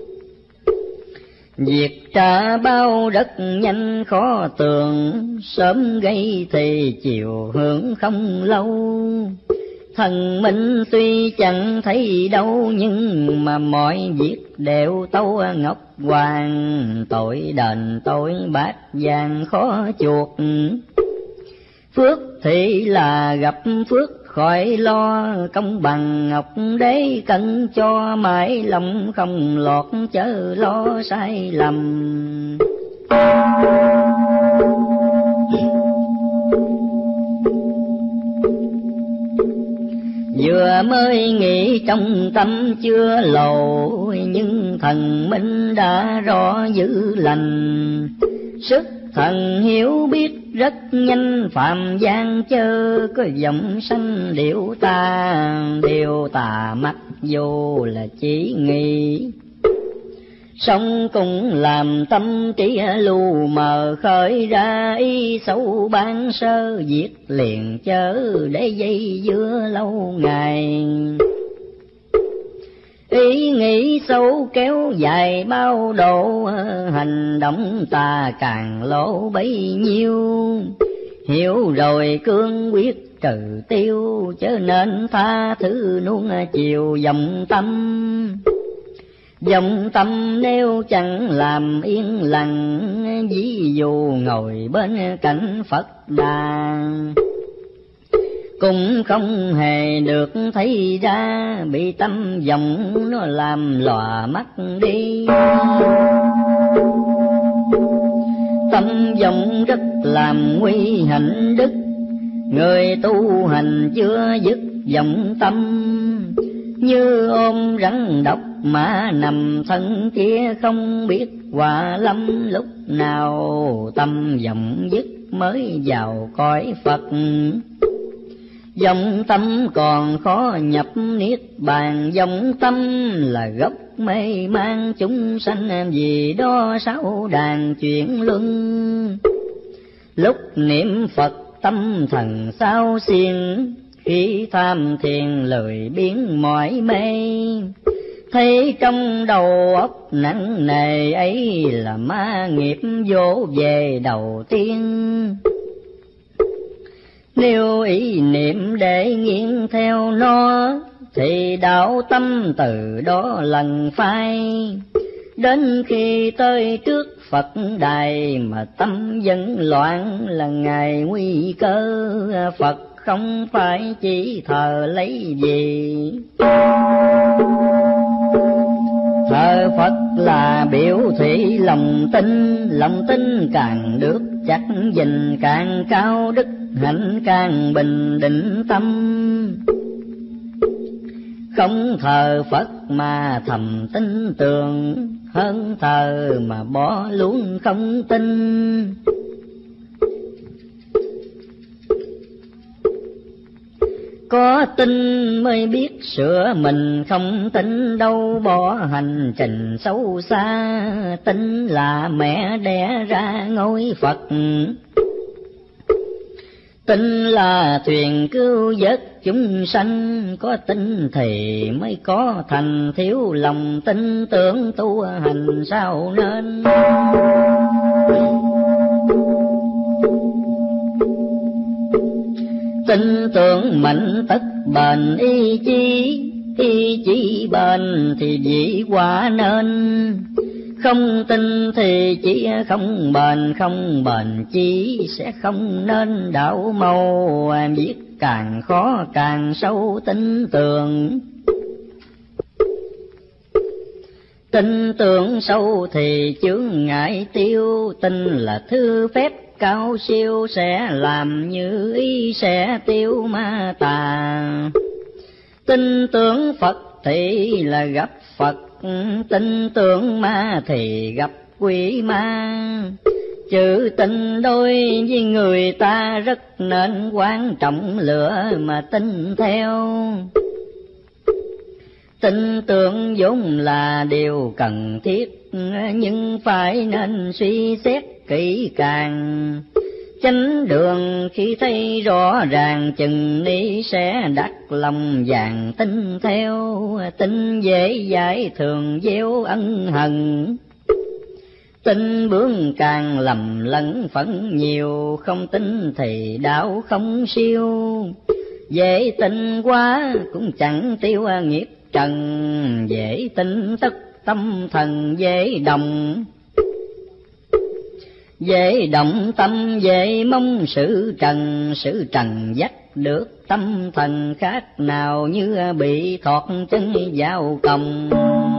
S1: Việc trả bao rất nhanh khó tường, sớm gây thì chiều hưởng không lâu. Thần minh tuy chẳng thấy đâu, nhưng mà mọi việc đều tâu ngọc hoàng. Tội đền tội bát vàng khó chuộc, phước thì là gặp phước khỏi lo, công bằng ngọc đế cân cho, mãi lòng không lọt chớ lo sai lầm. Vừa mới nghĩ trong tâm chưa lộ, nhưng thần minh đã rõ dữ lành. Sức thần hiểu biết rất nhanh, phạm gian chớ có giọng sanh điệu ta, điều tà mặc dù là chỉ nghĩ. Sống cũng làm tâm trí lu mờ, khởi ra ý xấu ban sơ, diệt liền chớ để dây dưa lâu ngày. Ý nghĩ xấu kéo dài bao độ, hành động ta càng lỗ bấy nhiêu. Hiểu rồi cương quyết trừ tiêu, chớ nên tha thứ nuông chiều dòng tâm. Dòng tâm nếu chẳng làm yên lặng, ví dụ ngồi bên cạnh Phật đàn, cũng không hề được thấy ra, bị tâm vọng nó làm lòa mắt đi. Tâm vọng rất làm nguy hạnh đức, người tu hành chưa dứt vọng tâm. Như ôm rắn độc mà nằm thân kia, không biết quả lâm lúc nào. Tâm vọng dứt mới vào cõi Phật, vọng tâm còn khó nhập niết bàn. Vọng tâm là gốc mê mang chúng sanh, vì đó sáu đàn chuyển luân. Lúc niệm Phật tâm thần sao xiên, khi tham thiền lười biến mỏi mê. Thấy trong đầu óc nặng nề ấy là ma nghiệp vỗ về đầu tiên. Nếu ý niệm để nghiêng theo nó, thì đạo tâm từ đó lần phai. Đến khi tới trước Phật đài mà tâm vẫn loạn, là ngày nguy cơ. Phật không phải chỉ thờ lấy gì, thờ Phật là biểu thị lòng tin. Lòng tin càng được chắc gìn, càng cao đức hạnh càng bình định tâm. Không thờ Phật mà thầm tin tưởng, hơn thờ mà bỏ luôn không tin. Có tin mới biết sửa mình, không tin đâu bỏ hành trình xấu xa. Tin là mẹ đẻ ra ngôi Phật, tin là thuyền cứu vớt chúng sanh. Có tin thì mới có thành, thiếu lòng tin tưởng tu hành sao nên. Tin tưởng mạnh tất bền ý chí, ý chí bền thì dĩ quả nên. Không tin thì chỉ không bền, không bền chí sẽ không nên đạo màu. Biết càng khó càng sâu tin tưởng, tin tưởng sâu thì chướng ngại tiêu. Tin là thư phép cao siêu, sẽ làm như ý sẽ tiêu ma tà. Tin tưởng Phật thì là gặp Phật, tin tưởng ma thì gặp quỷ ma. Chữ tình đôi với người ta rất nên quan trọng, lựa mà tin theo. Tin tưởng vốn là điều cần thiết, nhưng phải nên suy xét kỹ càng. Chánh đường khi thấy rõ ràng, chừng ni sẽ đắc lòng vàng tin theo. Tin dễ dãi thường gieo ân hận, tin bướng càng lầm lẫn phẫn nhiều. Không tin thì đạo không siêu, dễ tin quá cũng chẳng tiêu nghiệp trần. Dễ tin tất tâm thần dễ động, dễ động tâm dễ mong sự trần. Sự trần dắt được tâm thần khác nào như bị thọt chân vào còng.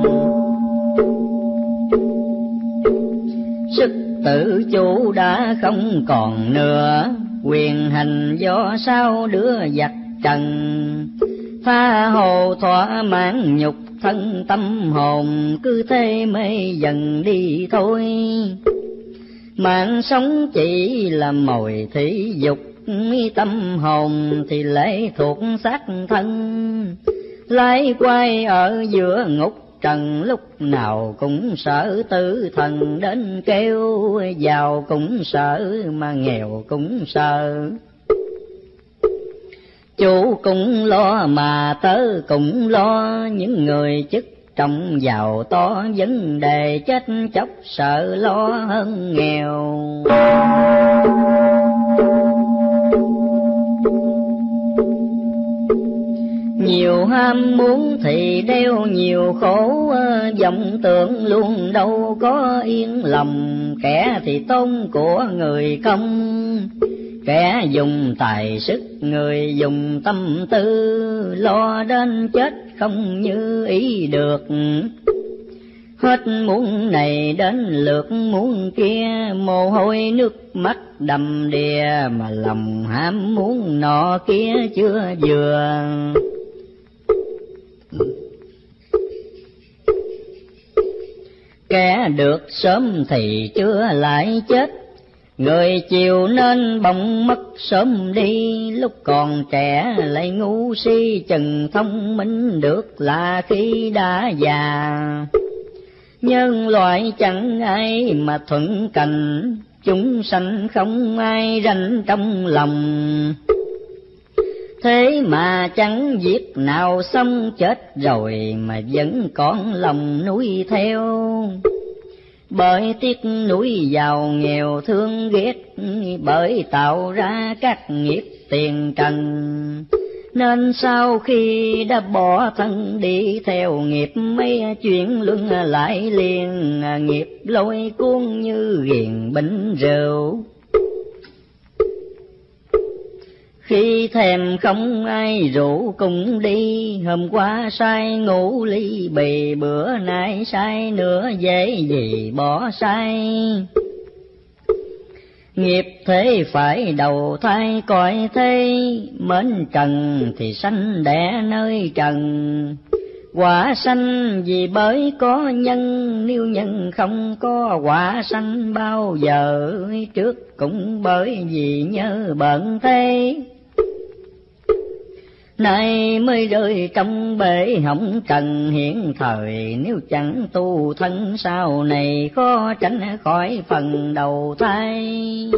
S1: Sức tự chủ đã không còn nữa, quyền hành do sao đứa giặc trần. Tha hồ thỏa mãn nhục thân tâm hồn, cứ thế mê dần đi thôi. Mạng sống chỉ là mồi thị dục, tâm hồn thì lệ thuộc xác thân. Lái quay ở giữa ngục trần, lúc nào cũng sợ tử thần đến kêu. Giàu cũng sợ mà nghèo cũng sợ, chủ cũng lo mà tớ cũng lo. Những người chức trọng giàu to, vấn đề chết chóc sợ lo hơn nghèo. Nhiều ham muốn thì đeo nhiều khổ, vọng tưởng luôn đâu có yên lòng. Kẻ thì tôn của người không, kẻ dùng tài sức người dùng tâm tư. Lo đến chết không như ý được, hết muốn này đến lượt muốn kia. Mồ hôi nước mắt đầm đìa, mà lòng ham muốn nọ kia chưa vừa. Kẻ được sớm thì chưa lại chết, người chiều nên bỗng mất sớm đi. Lúc còn trẻ lại ngu si, chừng thông minh được là khi đã già. Nhân loại chẳng ai mà thuận cảnh, chúng sanh không ai ranh trong lòng. Thế mà chẳng việc nào xong, chết rồi mà vẫn còn lòng nuối theo. Bởi tiếc nuối giàu nghèo thương ghét, bởi tạo ra các nghiệp tiền trần. Nên sau khi đã bỏ thân đi theo nghiệp, mấy chuyện luân lại liền. Nghiệp lôi cuốn như ghiền bình rượu, khi thèm không ai rủ cùng đi. Hôm qua say ngủ ly bì, bữa nay say nữa dễ gì bỏ say. Nghiệp thế phải đầu thai cõi thế, mến trần thì sanh đẻ nơi trần. Quả sanh vì bởi có nhân, nếu nhân không có quả sanh bao giờ. Trước cũng bởi vì nhớ bận thế, nay mới rơi trong bể hỏng trần hiện thời. Nếu chẳng tu thân sau này, khó tránh khỏi phần đầu thai.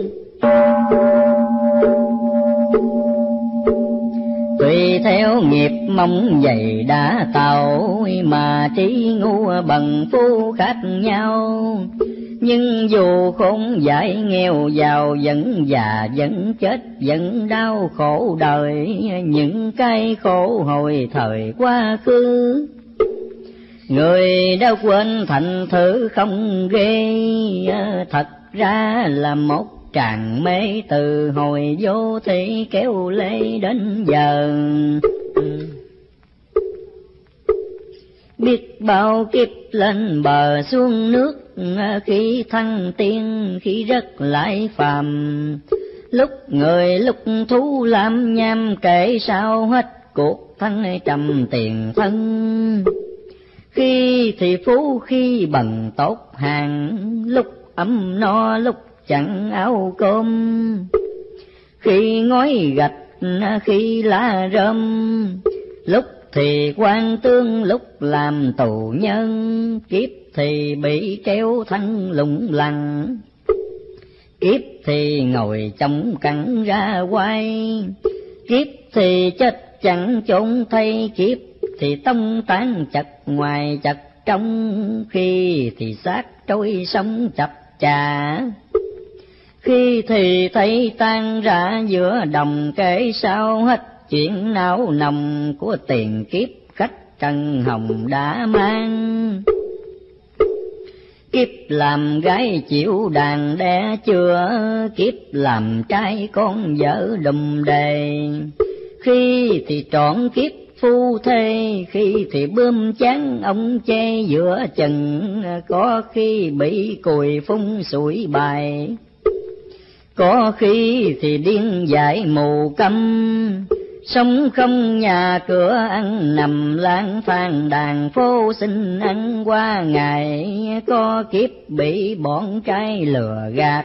S1: Tùy theo nghiệp mong dày đã tạo, mà trí ngu bằng phu khác nhau. Nhưng dù khốn dại nghèo giàu, vẫn già vẫn chết vẫn đau khổ đời. Những cái khổ hồi thời quá khứ, người đã quên thành thử không ghê. Thật ra là một tràng mê, từ hồi vô thị kéo lê đến giờ. Biết bao kiếp lên bờ xuống nước, khi thăng tiên khi rất lại phàm. Lúc người lúc thú làm nham, kể sao hết cuộc thân trầm tiền thân. Khi thì phú khi bằng tốt hàng, lúc ấm no lúc chẳng áo cơm. Khi ngói gạch khi lá rơm, lúc thì quan tương lúc làm tù nhân. Kiếp thì bị kéo thân lủng lẳng, kiếp thì ngồi trong cẳng ra quay. Kiếp thì chết chẳng chốn thay, kiếp thì tông tán chặt ngoài chặt trong. Khi thì xác trôi sông chập chà, khi thì thấy tan rã giữa đồng. Kể sao hết chuyện não nồng của tiền kiếp khách trần hồng đã mang. Kiếp làm gái chịu đàn đẻ chưa, kiếp làm trai con vợ đùm đề. khi thì trọn kiếp phu thê, khi thì bơm chán ông che giữa chừng, có khi bị cùi phun sủi bài, có khi thì điên dại mù câm, sống không nhà cửa ăn nằm lang thang đàn phố xin ăn qua ngày, có kiếp bị bọn trai lừa gạt,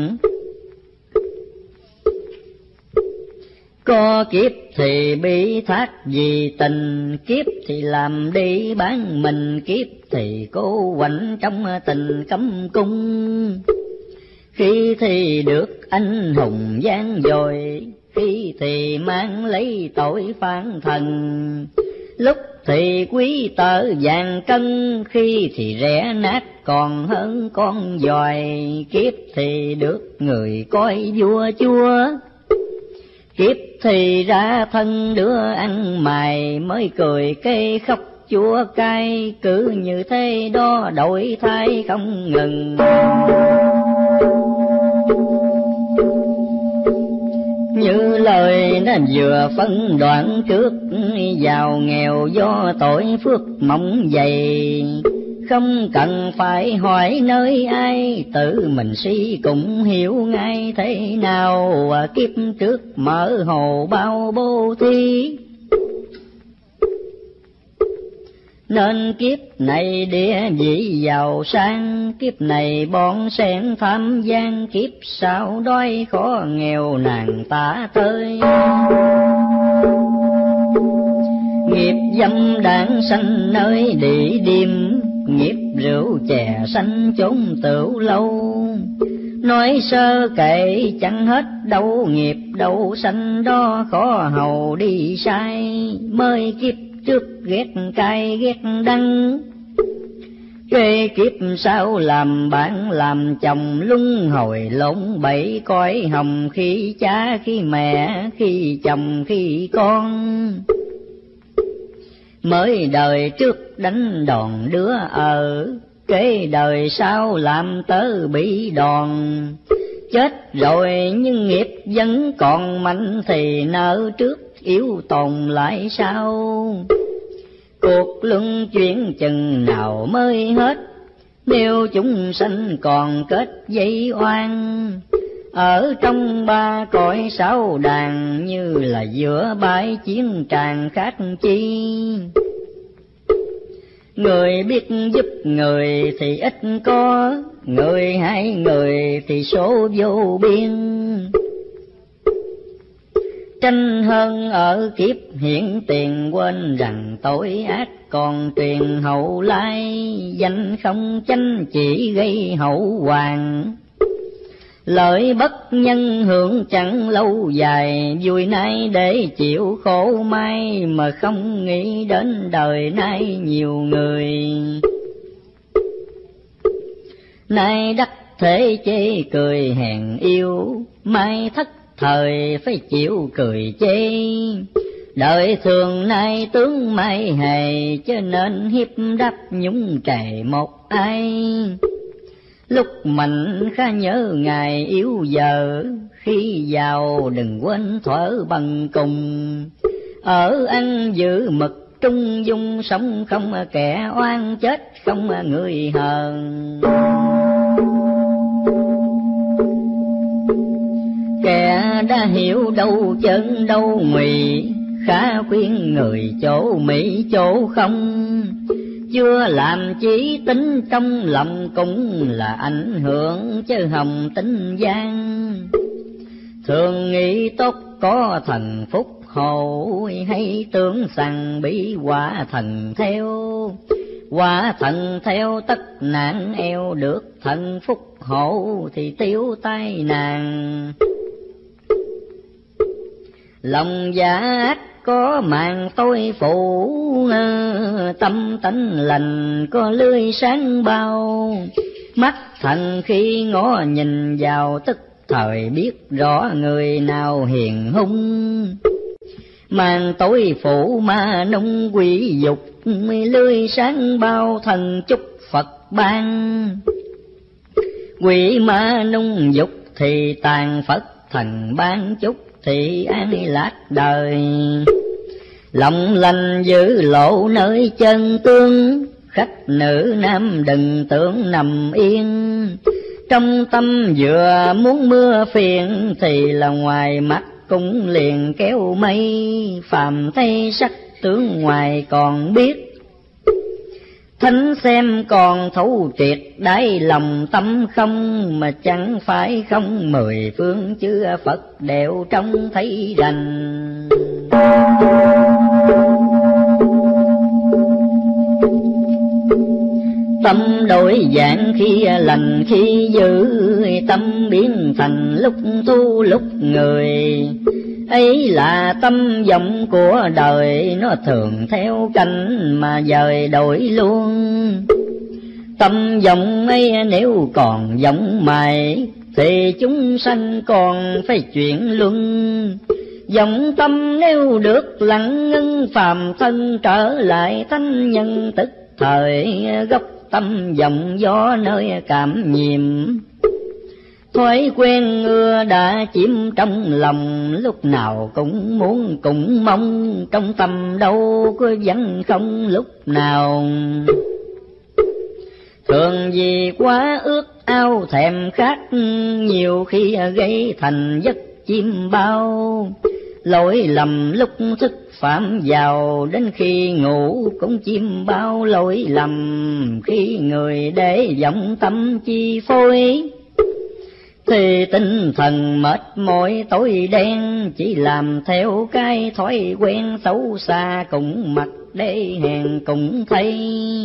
S1: có kiếp thì bị thác vì tình, kiếp thì làm đi bán mình, kiếp thì cố quạnh trong tình cấm cung, khi thì được anh hùng gian dội, khi thì mang lấy tội phản thần, lúc thì quý tợ vàng cân, khi thì rẻ nát còn hơn con giòi, kiếp thì được người coi vua chúa, kiếp thì ra thân đứa ăn mày, mới cười cây khóc chúa cay, cứ như thế đó đổi thay không ngừng. Như lời nó vừa phân đoạn trước, giàu nghèo do tội phước mỏng dày, không cần phải hỏi nơi ai, tự mình suy cũng hiểu ngay thế nào, kiếp trước mở hồ bao bố thí, nên kiếp này địa vị giàu sang, kiếp này bọn sen tham gian, kiếp sau đói khó nghèo nàng tả tơi. Nghiệp dâm đảng sanh nơi địa điểm, nghiệp rượu chè sanh chốn tửu lâu, nói sơ kể chẳng hết đâu, nghiệp đâu sanh đó khó hầu đi sai, mới kiếp trước ghét cay ghét đắng, quê kiếp sau làm bạn làm chồng, luân hồi lộn bẫy cõi hồng, khi cha khi mẹ khi chồng khi con, mới đời trước đánh đòn đứa ở, kế đời sau làm tớ bị đòn, chết rồi nhưng nghiệp vẫn còn mạnh, thì nợ trước yếu tồn lại sau, cuộc luân chuyển chừng nào mới hết, nếu chúng sanh còn kết dây oan, ở trong ba cõi sáu đàn, như là giữa bãi chiến tràng khác chi. Người biết giúp người thì ít có, người hại người thì số vô biên, tranh hơn ở kiếp hiện tiền, quên rằng tội ác còn truyền hậu lai, danh không chánh chỉ gây hậu hoàng, lợi bất nhân hưởng chẳng lâu dài, vui nay để chịu khổ mai, mà không nghĩ đến đời nay nhiều người. Nay đắc thế chê cười hèn yêu, mai thất thời phải chịu cười chê, đời thường nay tướng mai hề, cho nên hiếp đáp nhúng trề một ai. Lúc mạnh khá nhớ ngày yếu giờ, khi giàu đừng quên thuở bằng cùng, ở ăn giữ mực trung dung, sống không kẻ oan, chết không người hờn. Kẻ đã hiểu đâu chân đâu mì, khá khuyên người chỗ mỹ chỗ không, chưa làm chí tính trong lòng cũng là ảnh hưởng, chứ hồng tính gian. Thường nghĩ tốt có thần phúc hộ, hay tưởng rằng bị quả thần theo, quả thần theo tất nạn eo, được thần phúc hộ thì tiêu tai nạn. Lòng giả ác có màn tôi phủ, tâm tánh lành có lưới sáng bao, mắt thần khi ngó nhìn vào tức thời biết rõ người nào hiền hung. Màn tối phủ ma nung quỷ dục, lưới sáng bao thần chúc Phật ban. Quỷ ma nung dục thì tàn Phật thần ban chúc, thì an lạc đời. Lòng lành giữ lộ nơi chân tương, khách nữ nam đừng tưởng nằm yên. Trong tâm vừa muốn mưa phiền, thì là ngoài mắt cũng liền kéo mây. Phàm thấy sắc tướng ngoài còn biết, thánh xem còn thấu triệt đáy lòng tâm không. Mà chẳng phải không mười phương chư Phật đều trông thấy rành. Tâm đổi dạng khi lành khi dữ, tâm biến thành lúc tu lúc người. Ấy là tâm vọng của đời, nó thường theo canh mà dời đổi luôn. Tâm vọng ấy nếu còn vọng mài, thì chúng sanh còn phải chuyển luân. Vọng tâm nếu được lặng ngưng, phàm thân trở lại thánh nhân tức thời. Gốc tâm vọng gió nơi cảm nhiệm, thói quen ưa đã chiếm trong lòng. Lúc nào cũng muốn cũng mong, trong tâm đâu có vẫn không lúc nào. Thường vì quá ước ao thèm khát, nhiều khi gây thành giấc chim bao. Lỗi lầm lúc thức phạm vào, đến khi ngủ cũng chim bao lỗi lầm. Khi người để vọng tâm chi phối, thì tinh thần mệt mỏi tối đen. Chỉ làm theo cái thói quen xấu xa, cũng mặc để hèn cũng thấy.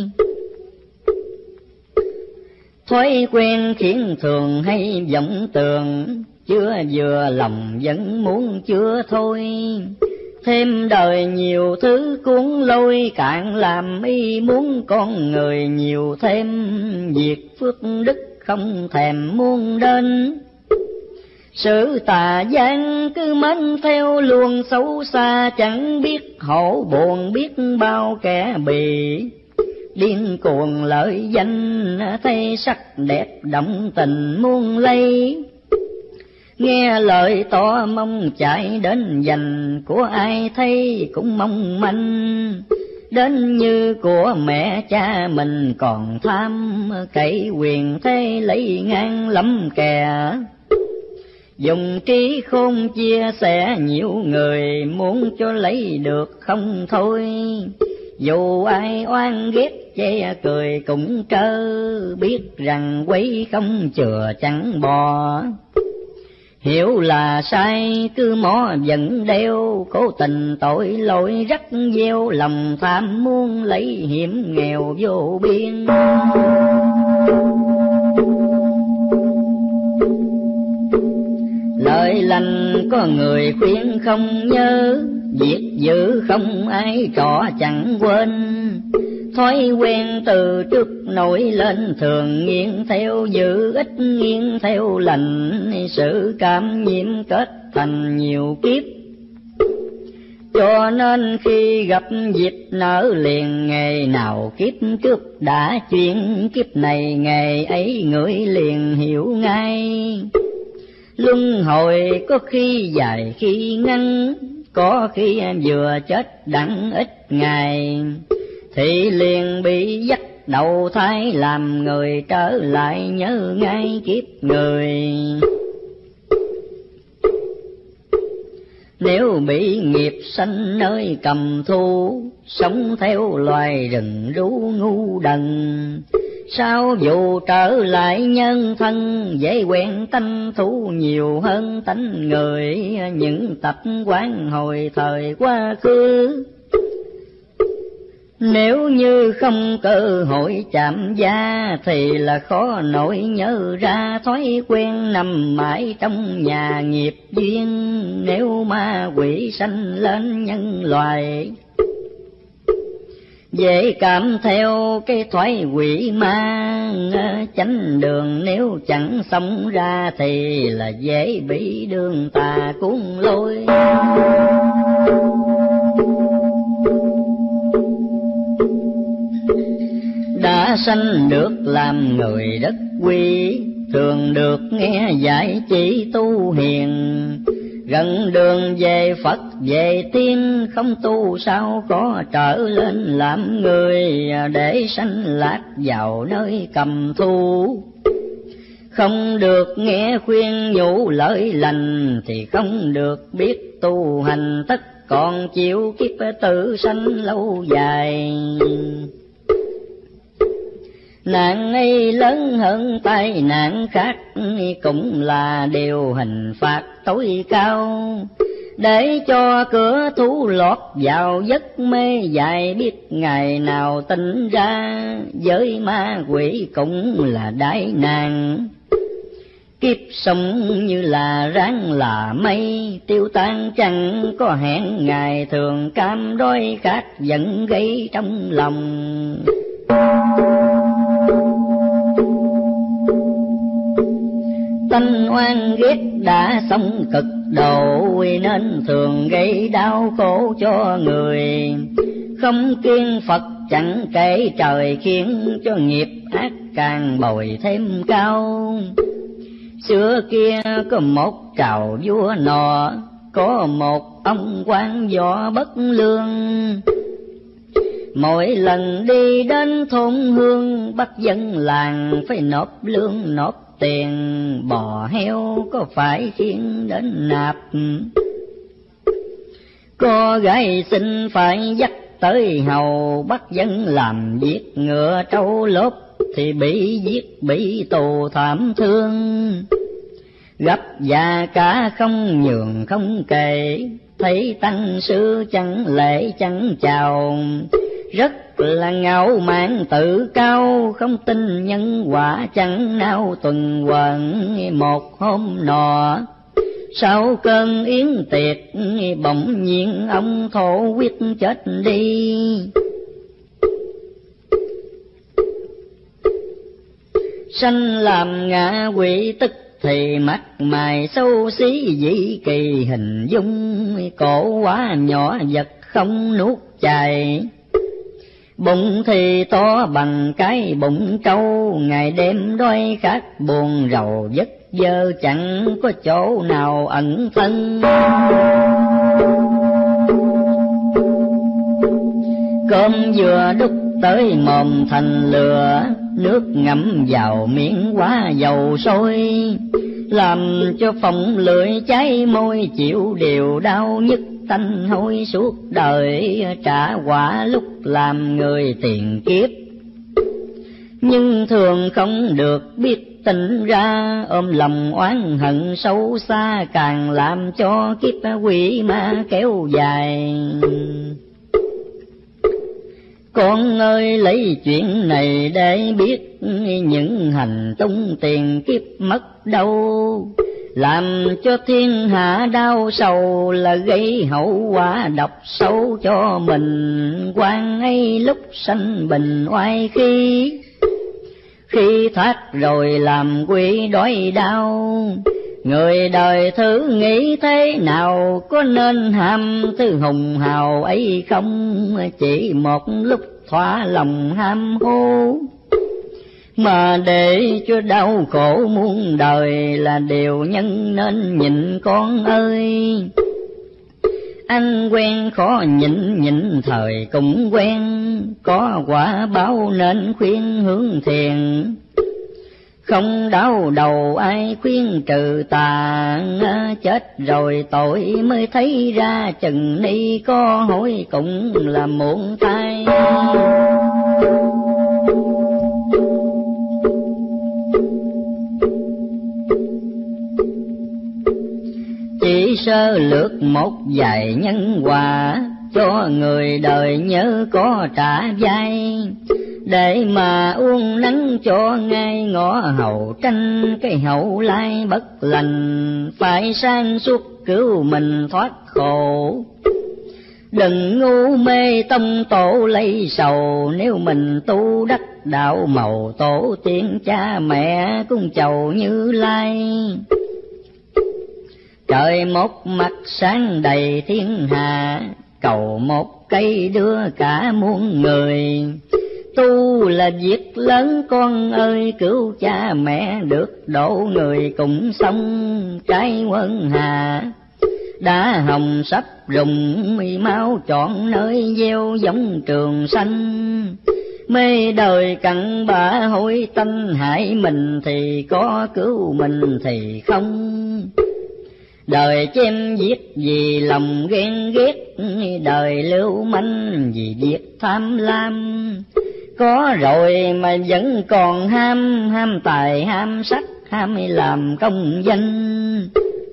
S1: Thói quen khiến thường hay vọng tưởng, chưa vừa lòng vẫn muốn chưa thôi. Thêm đời nhiều thứ cuốn lôi, cạn làm y muốn con người nhiều thêm. Việc phước đức không thèm muôn đến, sự tà gian cứ mến theo luồng xấu xa. Chẳng biết hổ buồn biết bao kẻ bị, điên cuồng lợi danh thấy sắc đẹp động tình muôn lây. Nghe lời to mong chạy đến dành, của ai thấy cũng mong manh. Đến như của mẹ cha mình còn tham, cậy quyền thế lấy ngang lắm kè. Dùng trí khôn chia sẻ nhiều người, muốn cho lấy được không thôi. Dù ai oan ghét che cười cũng trơ, biết rằng quấy không chừa chẳng bò. Hiểu là sai cứ mó vẫn đeo, cố tình tội lỗi rắc gieo. Lòng tham muốn lấy hiểm nghèo vô biên. Lời lành có người khuyên không nhớ, việc dữ không ai trọ chẳng quên. Thói quen từ trước nổi lên, thường nghiêng theo dữ ít nghiêng theo lành. Sự cảm nhiễm kết thành nhiều kiếp, cho nên khi gặp dịp nở liền. Ngày nào kiếp trước đã chuyển, kiếp này ngày ấy người liền hiểu ngay. Luân hồi có khi dài khi ngắn, có khi vừa chết đặng ít ngày. Thì liền bị dắt đầu thai làm người, trở lại nhớ ngay kiếp người. Nếu bị nghiệp sanh nơi cầm thu, sống theo loài rừng rú ngu đần. Sao dù trở lại nhân thân, dễ quen tánh thú nhiều hơn tánh người. Những tập quán hồi thời quá khứ, nếu như không cơ hội chạm da, thì là khó nổi nhớ ra. Thói quen nằm mãi trong nhà nghiệp duyên, nếu ma quỷ sanh lên nhân loài. Dễ cảm theo cái thói quỷ ma, chánh đường nếu chẳng sống ra, thì là dễ bị đường tà cuốn lôi. Đã sanh được làm người rất quý, thường được nghe dạy chỉ tu hiền. gần đường về Phật về tiên, không tu sao có trở lên làm người, để sanh lạc vào nơi cầm thu. Không được nghe khuyên nhủ lợi lành, thì không được biết tu hành, tất còn chịu kiếp tử sanh lâu dài. Nạn ấy lớn hơn tai nạn khác, cũng là điều hình phạt tối cao, để cho cửa thú lọt vào giấc mê dài, biết ngày nào tỉnh ra, với ma quỷ cũng là đại nạn. Kiếp sống như là ráng là mây, tiêu tan chẳng có hẹn ngày, thường cam đói khát vẫn gây trong lòng. Tánh oan ghét đã xong cực độ, nên thường gây đau khổ cho người. Không kiêng Phật chẳng kể trời, khiến cho nghiệp ác càng bồi thêm cao. Xưa kia có một trào vua nọ, có một ông quan võ bất lương. Mỗi lần đi đến thôn hương, bắt dân làng phải nộp lương nộp tiền, bò heo có phải khiến đến nạp. Có gái xin phải dắt tới hầu, bắt dân làm việc ngựa trâu lốp, thì bị giết bị tù thảm thương. Gấp già cả không nhường không kể, thấy tăng sư chẳng lễ chẳng chào. Rất là ngạo mạn tự cao, không tin nhân quả chẳng nao tuần quẩn. Một hôm nọ sau cơn yến tiệc, bỗng nhiên ông thổ huyết chết đi. Sanh làm ngạ quỷ, tức thì mắt mày xấu xí dị kỳ hình dung. Cổ quá nhỏ vật không nuốt chài, bụng thì to bằng cái bụng trâu. Ngày đêm đói khát buồn rầu vất vơ, chẳng có chỗ nào ẩn thân. Cơm vừa đút tới mồm thành lửa, nước ngậm vào miệng quá dầu sôi. Làm cho phồng lưỡi cháy môi, chịu điều đau nhức tanh hôi suốt đời. Trả quả lúc làm người tiền kiếp, nhưng thường không được biết tỉnh ra. Ôm lòng oán hận sâu xa, càng làm cho kiếp quỷ ma kéo dài. Con ơi lấy chuyện này để biết, những hành tung tiền kiếp mất đâu. Làm cho thiên hạ đau sầu, là gây hậu quả độc sâu cho mình. Quan ấy lúc sanh bình oai khí, khi thoát rồi làm quỷ đói đau. Người đời thử nghĩ thế nào, có nên ham thứ hùng hào ấy không? Chỉ một lúc thỏa lòng ham hố, mà để cho đau khổ muôn đời, là điều nhân nên nhịn con ơi. Anh quen khó nhịn, nhịn thời cũng quen, có quả báo nên khuyên hướng thiền. Không đau đầu ai khuyên trừ tà, chết rồi tội mới thấy ra. Chừng ni có hối cũng là muộn thay. Chỉ sơ lược một vài nhân quả, cho người đời nhớ có trả vai. Để mà uống nắng cho ngay ngõ hậu tranh, cái hậu lai bất lành. Phải sang suốt cứu mình thoát khổ, đừng ngu mê tông tổ lấy sầu. Nếu mình tu đắc đạo màu, tổ tiên cha mẹ cung chầu Như Lai. Trời một mặt sáng đầy thiên hạ, cầu một cây đưa cả muôn người. Tu là việc lớn con ơi, cứu cha mẹ được độ người cùng sống trái quân hà. Đá hồng sắp rụng máu chọn nơi gieo giống trường xanh. Mê đời cặn bã hối tanh, hại mình thì có cứu mình thì không. Đời chém giết vì lòng ghen ghét, đời lưu manh vì việc tham lam. Có rồi mà vẫn còn ham, ham tài ham sắc, ham làm công danh.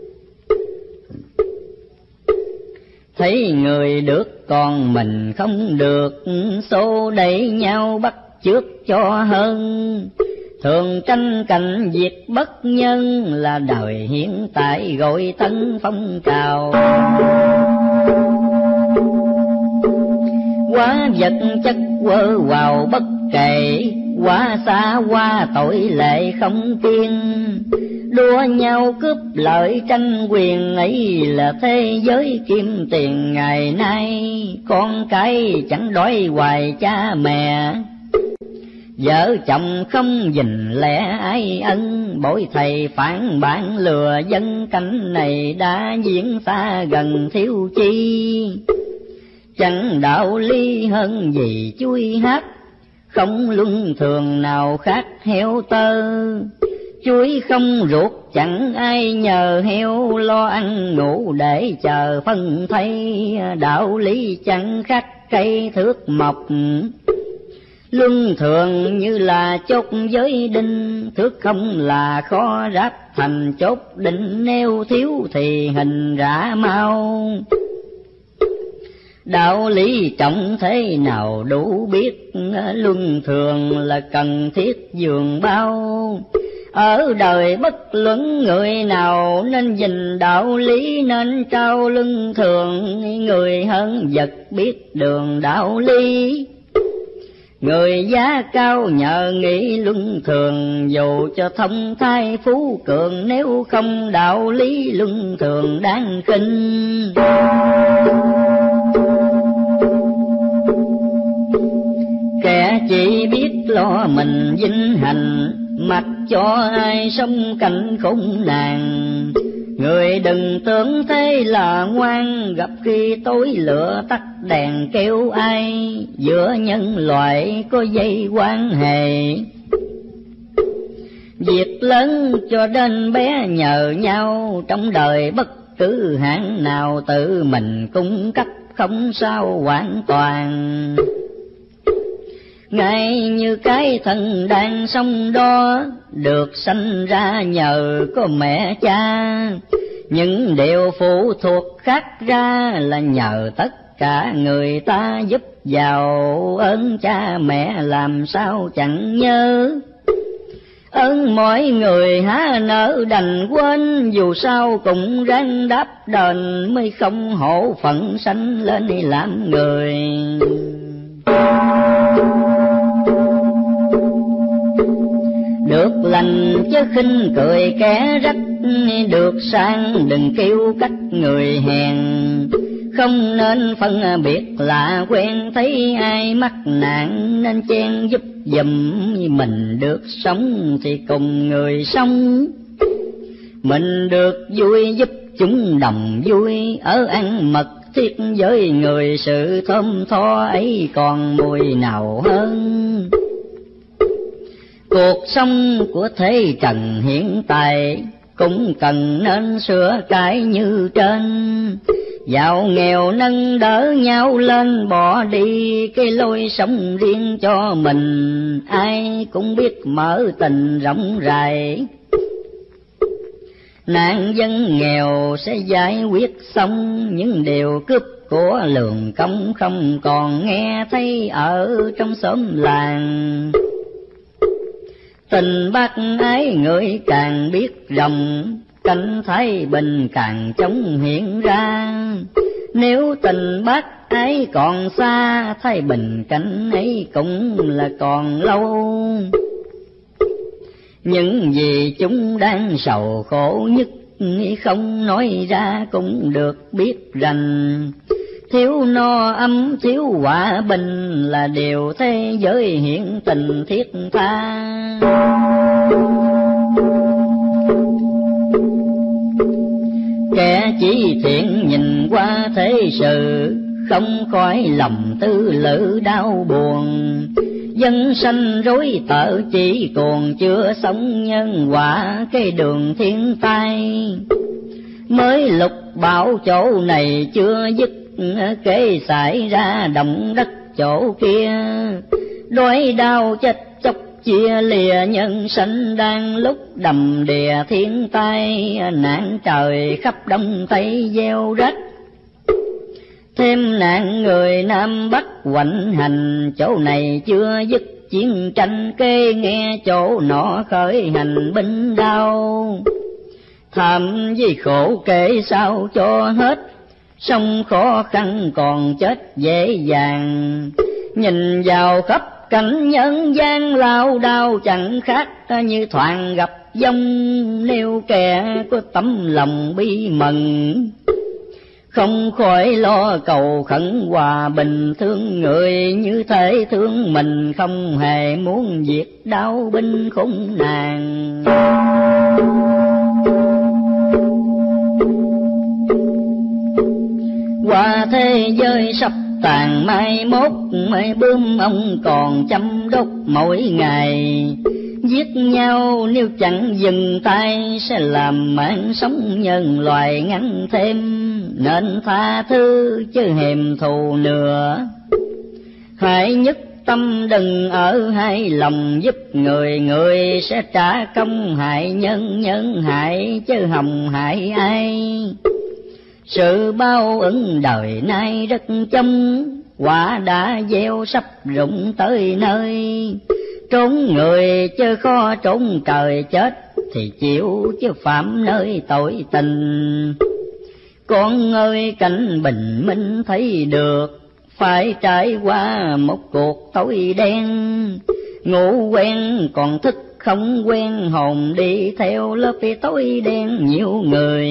S1: Thấy người được còn mình không được, xô đẩy nhau bắt chước cho hơn. Thường tranh cạnh việc bất nhân, là đời hiện tại gọi tân phong trào. Quá vật chất quơ vào bất kể, quá xa qua tội lệ không kiên. Đua nhau cướp lợi tranh quyền, ấy là thế giới kim tiền ngày nay. Con cái chẳng đói hoài cha mẹ, vợ chồng không gìn lẽ ai ân. Bội thầy phản bản lừa dân, cảnh này đã diễn xa gần thiếu chi. Chẳng đạo lý hơn gì chuối hát, không luân thường nào khác heo tơ. Chuối không ruột chẳng ai nhờ, heo lo ăn ngủ để chờ phân thay. Đạo lý chẳng khác cây thước mộc, luân thường như là chốt giới đinh. Thước không là khó ráp thành chốt định, nếu thiếu thì hình rã mau. Đạo lý trọng thế nào đủ biết, luân thường là cần thiết dường bao. Ở đời bất luận người nào, nên gìn đạo lý nên trao luân thường. Người hơn vật biết đường đạo lý, người giá cao nhờ nghĩ luân thường. Dù cho thông thai phú cường, nếu không đạo lý luân thường đáng khinh. Kẻ chỉ biết lo mình vinh hạnh, mặc cho ai sống cảnh khốn nạn. Người đừng tưởng thế là ngoan, gặp khi tối lửa tắt đèn kêu ai. Giữa nhân loại có dây quan hệ, việc lớn cho đến bé nhờ nhau. Trong đời bất cứ hạng nào, tự mình cung cấp không sao hoàn toàn. Ngay như cái thân đang sống đó, được sanh ra nhờ có mẹ cha. Những điều phụ thuộc khác ra, là nhờ tất cả người ta giúp giàu. Ơn cha mẹ làm sao chẳng nhớ, ơn mọi người há nỡ đành quên. Dù sao cũng ráng đáp đền, mới không hổ phận sanh lên làm người. Được lành chứ khinh cười kẻ rách, được sang đừng kêu cách người hèn. Không nên phân biệt lạ quen, thấy ai mắc nạn nên chen giúp giùm. Mình được sống thì cùng người sống, mình được vui giúp chúng đồng vui. Ở ăn mật thiết với người, sự thơm tho ấy còn mùi nào hơn. Cuộc sống của thế trần hiện tại, cũng cần nên sửa cái như trên. Giàu nghèo nâng đỡ nhau lên, bỏ đi cái lối sống riêng cho mình. Ai cũng biết mở tình rộng rãi, nạn dân nghèo sẽ giải quyết xong. Những điều cướp của lường công không còn nghe thấy ở trong xóm làng. Tình bác ái người càng biết rộng, cảnh thái bình càng chống hiện ra. Nếu tình bác ái còn xa, thái bình cảnh ấy cũng là còn lâu. Những gì chúng đang sầu khổ nhất, không nói ra cũng được biết rành. Thiếu no ấm thiếu hòa bình, là điều thế giới hiện tình thiết tha. Kẻ chỉ thiện nhìn qua thế sự, không khỏi lòng tư lự đau buồn. Dân sanh rối tợ chỉ còn chưa sống nhân quả cái đường thiên tai. Mới lục bảo chỗ này chưa dứt, kế xảy ra động đất chỗ kia. Đói đau chết chóc chia lìa nhân sanh, đang lúc đầm đìa thiên tai. Nạn trời khắp đông tây gieo rách, thêm nạn người Nam Bắc hoành hành. Chỗ này chưa dứt chiến tranh, kê nghe chỗ nọ khởi hành binh đao. Thầm vì khổ kể sao cho hết, sống khó khăn còn chết dễ dàng. Nhìn vào khắp cảnh nhân gian lao đao, chẳng khác như thoảng gặp dông. Nếu kẻ có tấm lòng bi mẫn, không khỏi lo cầu khẩn hòa bình. Thương người như thể thương mình, không hề muốn diệt đau binh khốn nạn. Qua thế giới sắp tàn mai mốt, mây bướm ông còn chăm đốt mỗi ngày. Giết nhau nếu chẳng dừng tay, sẽ làm mạng sống nhân loại ngắn thêm. Nên tha thứ chứ hèm thù nữa, hãy nhất tâm đừng ở hai lòng. Giúp người người sẽ trả công hại nhân, nhân hại chứ hồng hại ai. Sự bao ứng đời nay rất chông, quả đã gieo sắp rụng tới nơi. Trốn người chứ khó trốn trời, chết thì chịu chứ phạm nơi tội tình. Con ơi cảnh bình minh thấy được, phải trải qua một cuộc tối đen. Ngủ quen còn thức không quen, hồn đi theo lớp tối đen nhiều người.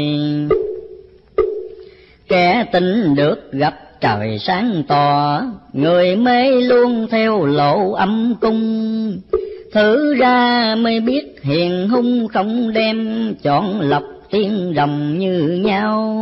S1: Kẻ tin được gặp trời sáng tỏ, người mê luôn theo lộ âm cung. Thử ra mới biết hiền hung không đem, chọn lọc tiên đồng như nhau.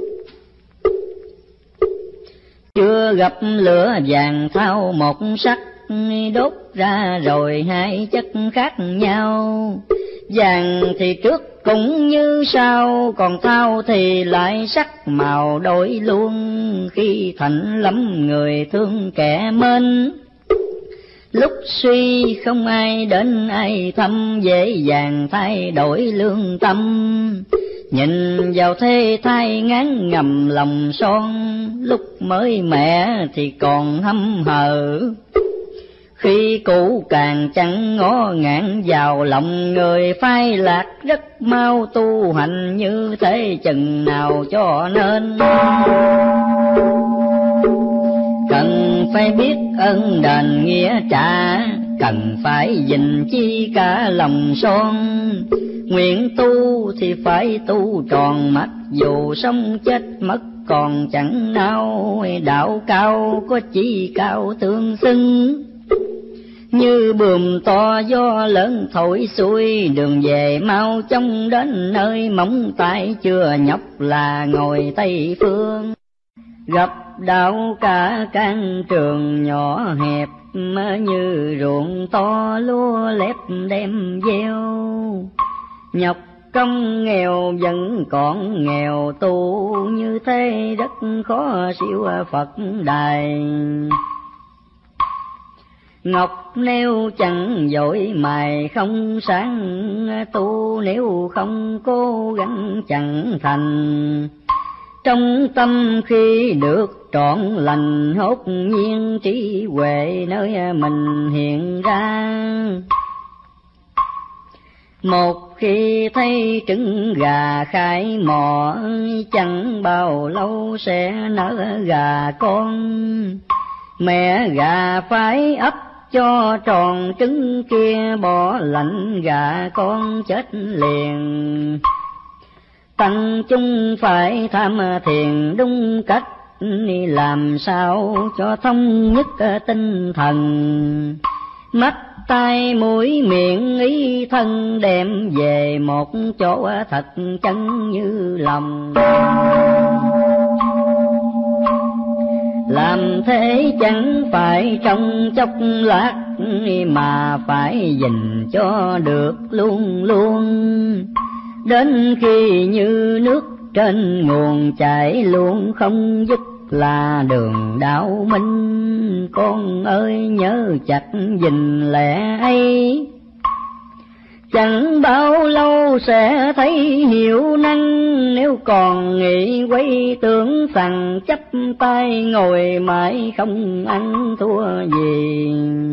S1: Chưa gặp lửa vàng thao một sắc, đốt ra rồi hai chất khác nhau. Vàng thì trước cũng như sau, còn thao thì lại sắc màu đổi luôn. Khi thạnh lắm người thương kẻ mến, lúc suy không ai đến ai thăm. Dễ dàng thay đổi lương tâm, nhìn vào thế thai ngán ngầm lòng son. Lúc mới mẹ thì còn hâm hờ, khi cũ càng chẳng ngó ngạn vào lòng. Người phai lạc rất mau tu hành, như thế chừng nào cho nên. Cần phải biết ơn đền nghĩa trả, cần phải gìn chi cả lòng son. Nguyện tu thì phải tu tròn, mặc dù sống chết mất còn chẳng nao. Đạo cao có chi cao tương xưng, như buồm to gió lớn thổi xuôi. Đường về mau chóng đến nơi móng tay, chưa nhọc là ngồi Tây Phương. Gặp đạo cả căn trường nhỏ hẹp, như ruộng to lúa lép đem gieo. Nhọc công nghèo vẫn còn nghèo, tu như thế rất khó siêu Phật đài. Ngọc nếu chẳng dội mài không sáng, tu nếu không cố gắng chẳng thành. Trong tâm khi được trọn lành, hốt nhiên trí huệ nơi mình hiện ra. Một khi thấy trứng gà khai mò, chẳng bao lâu sẽ nở gà con. Mẹ gà phải ấp cho tròn trứng kia, bỏ lạnh gà con chết liền. Tăng chúng phải tham thiền đúng cách, làm sao cho thông nhất tinh thần. Mắt tai mũi miệng ý thân, đem về một chỗ thật chân như lòng. Làm thế chẳng phải trong chốc lát, mà phải gìn cho được luôn luôn. Đến khi như nước trên nguồn chảy luôn không dứt, là đường đạo minh. Con ơi nhớ chặt gìn lẽ ấy, chẳng bao lâu sẽ thấy hiểu năng. Nếu còn nghĩ quay tưởng rằng chấp tay ngồi mãi không ăn thua gì.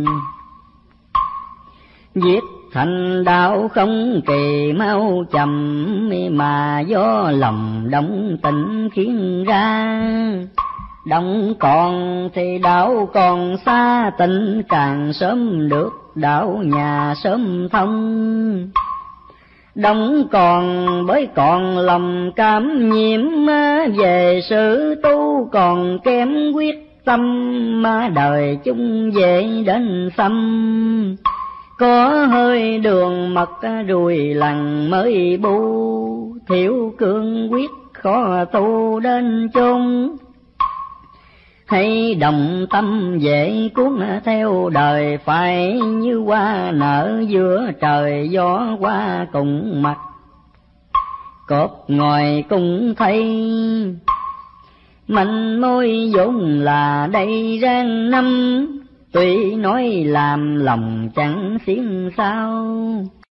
S1: Giết thành đạo không kỳ mau chậm, mà do lòng động tình khiến ra. Động còn thì đạo còn xa, tình càng sớm được đạo nhà sớm thông. Động còn bởi còn lòng cảm nhiễm, về sự tu còn kém quyết tâm. Mà đời chung dễ đến xăm, có hơi đường mật rùi lần mới bu. Thiểu cương quyết khó tu đến chốn, hay đồng tâm dễ cuốn theo đời. Phải như hoa nở giữa trời gió qua cùng mặt, cột ngồi cùng thấy. Mạnh môi vốn là đây rang năm, tuy nói làm lòng chẳng xiên sao.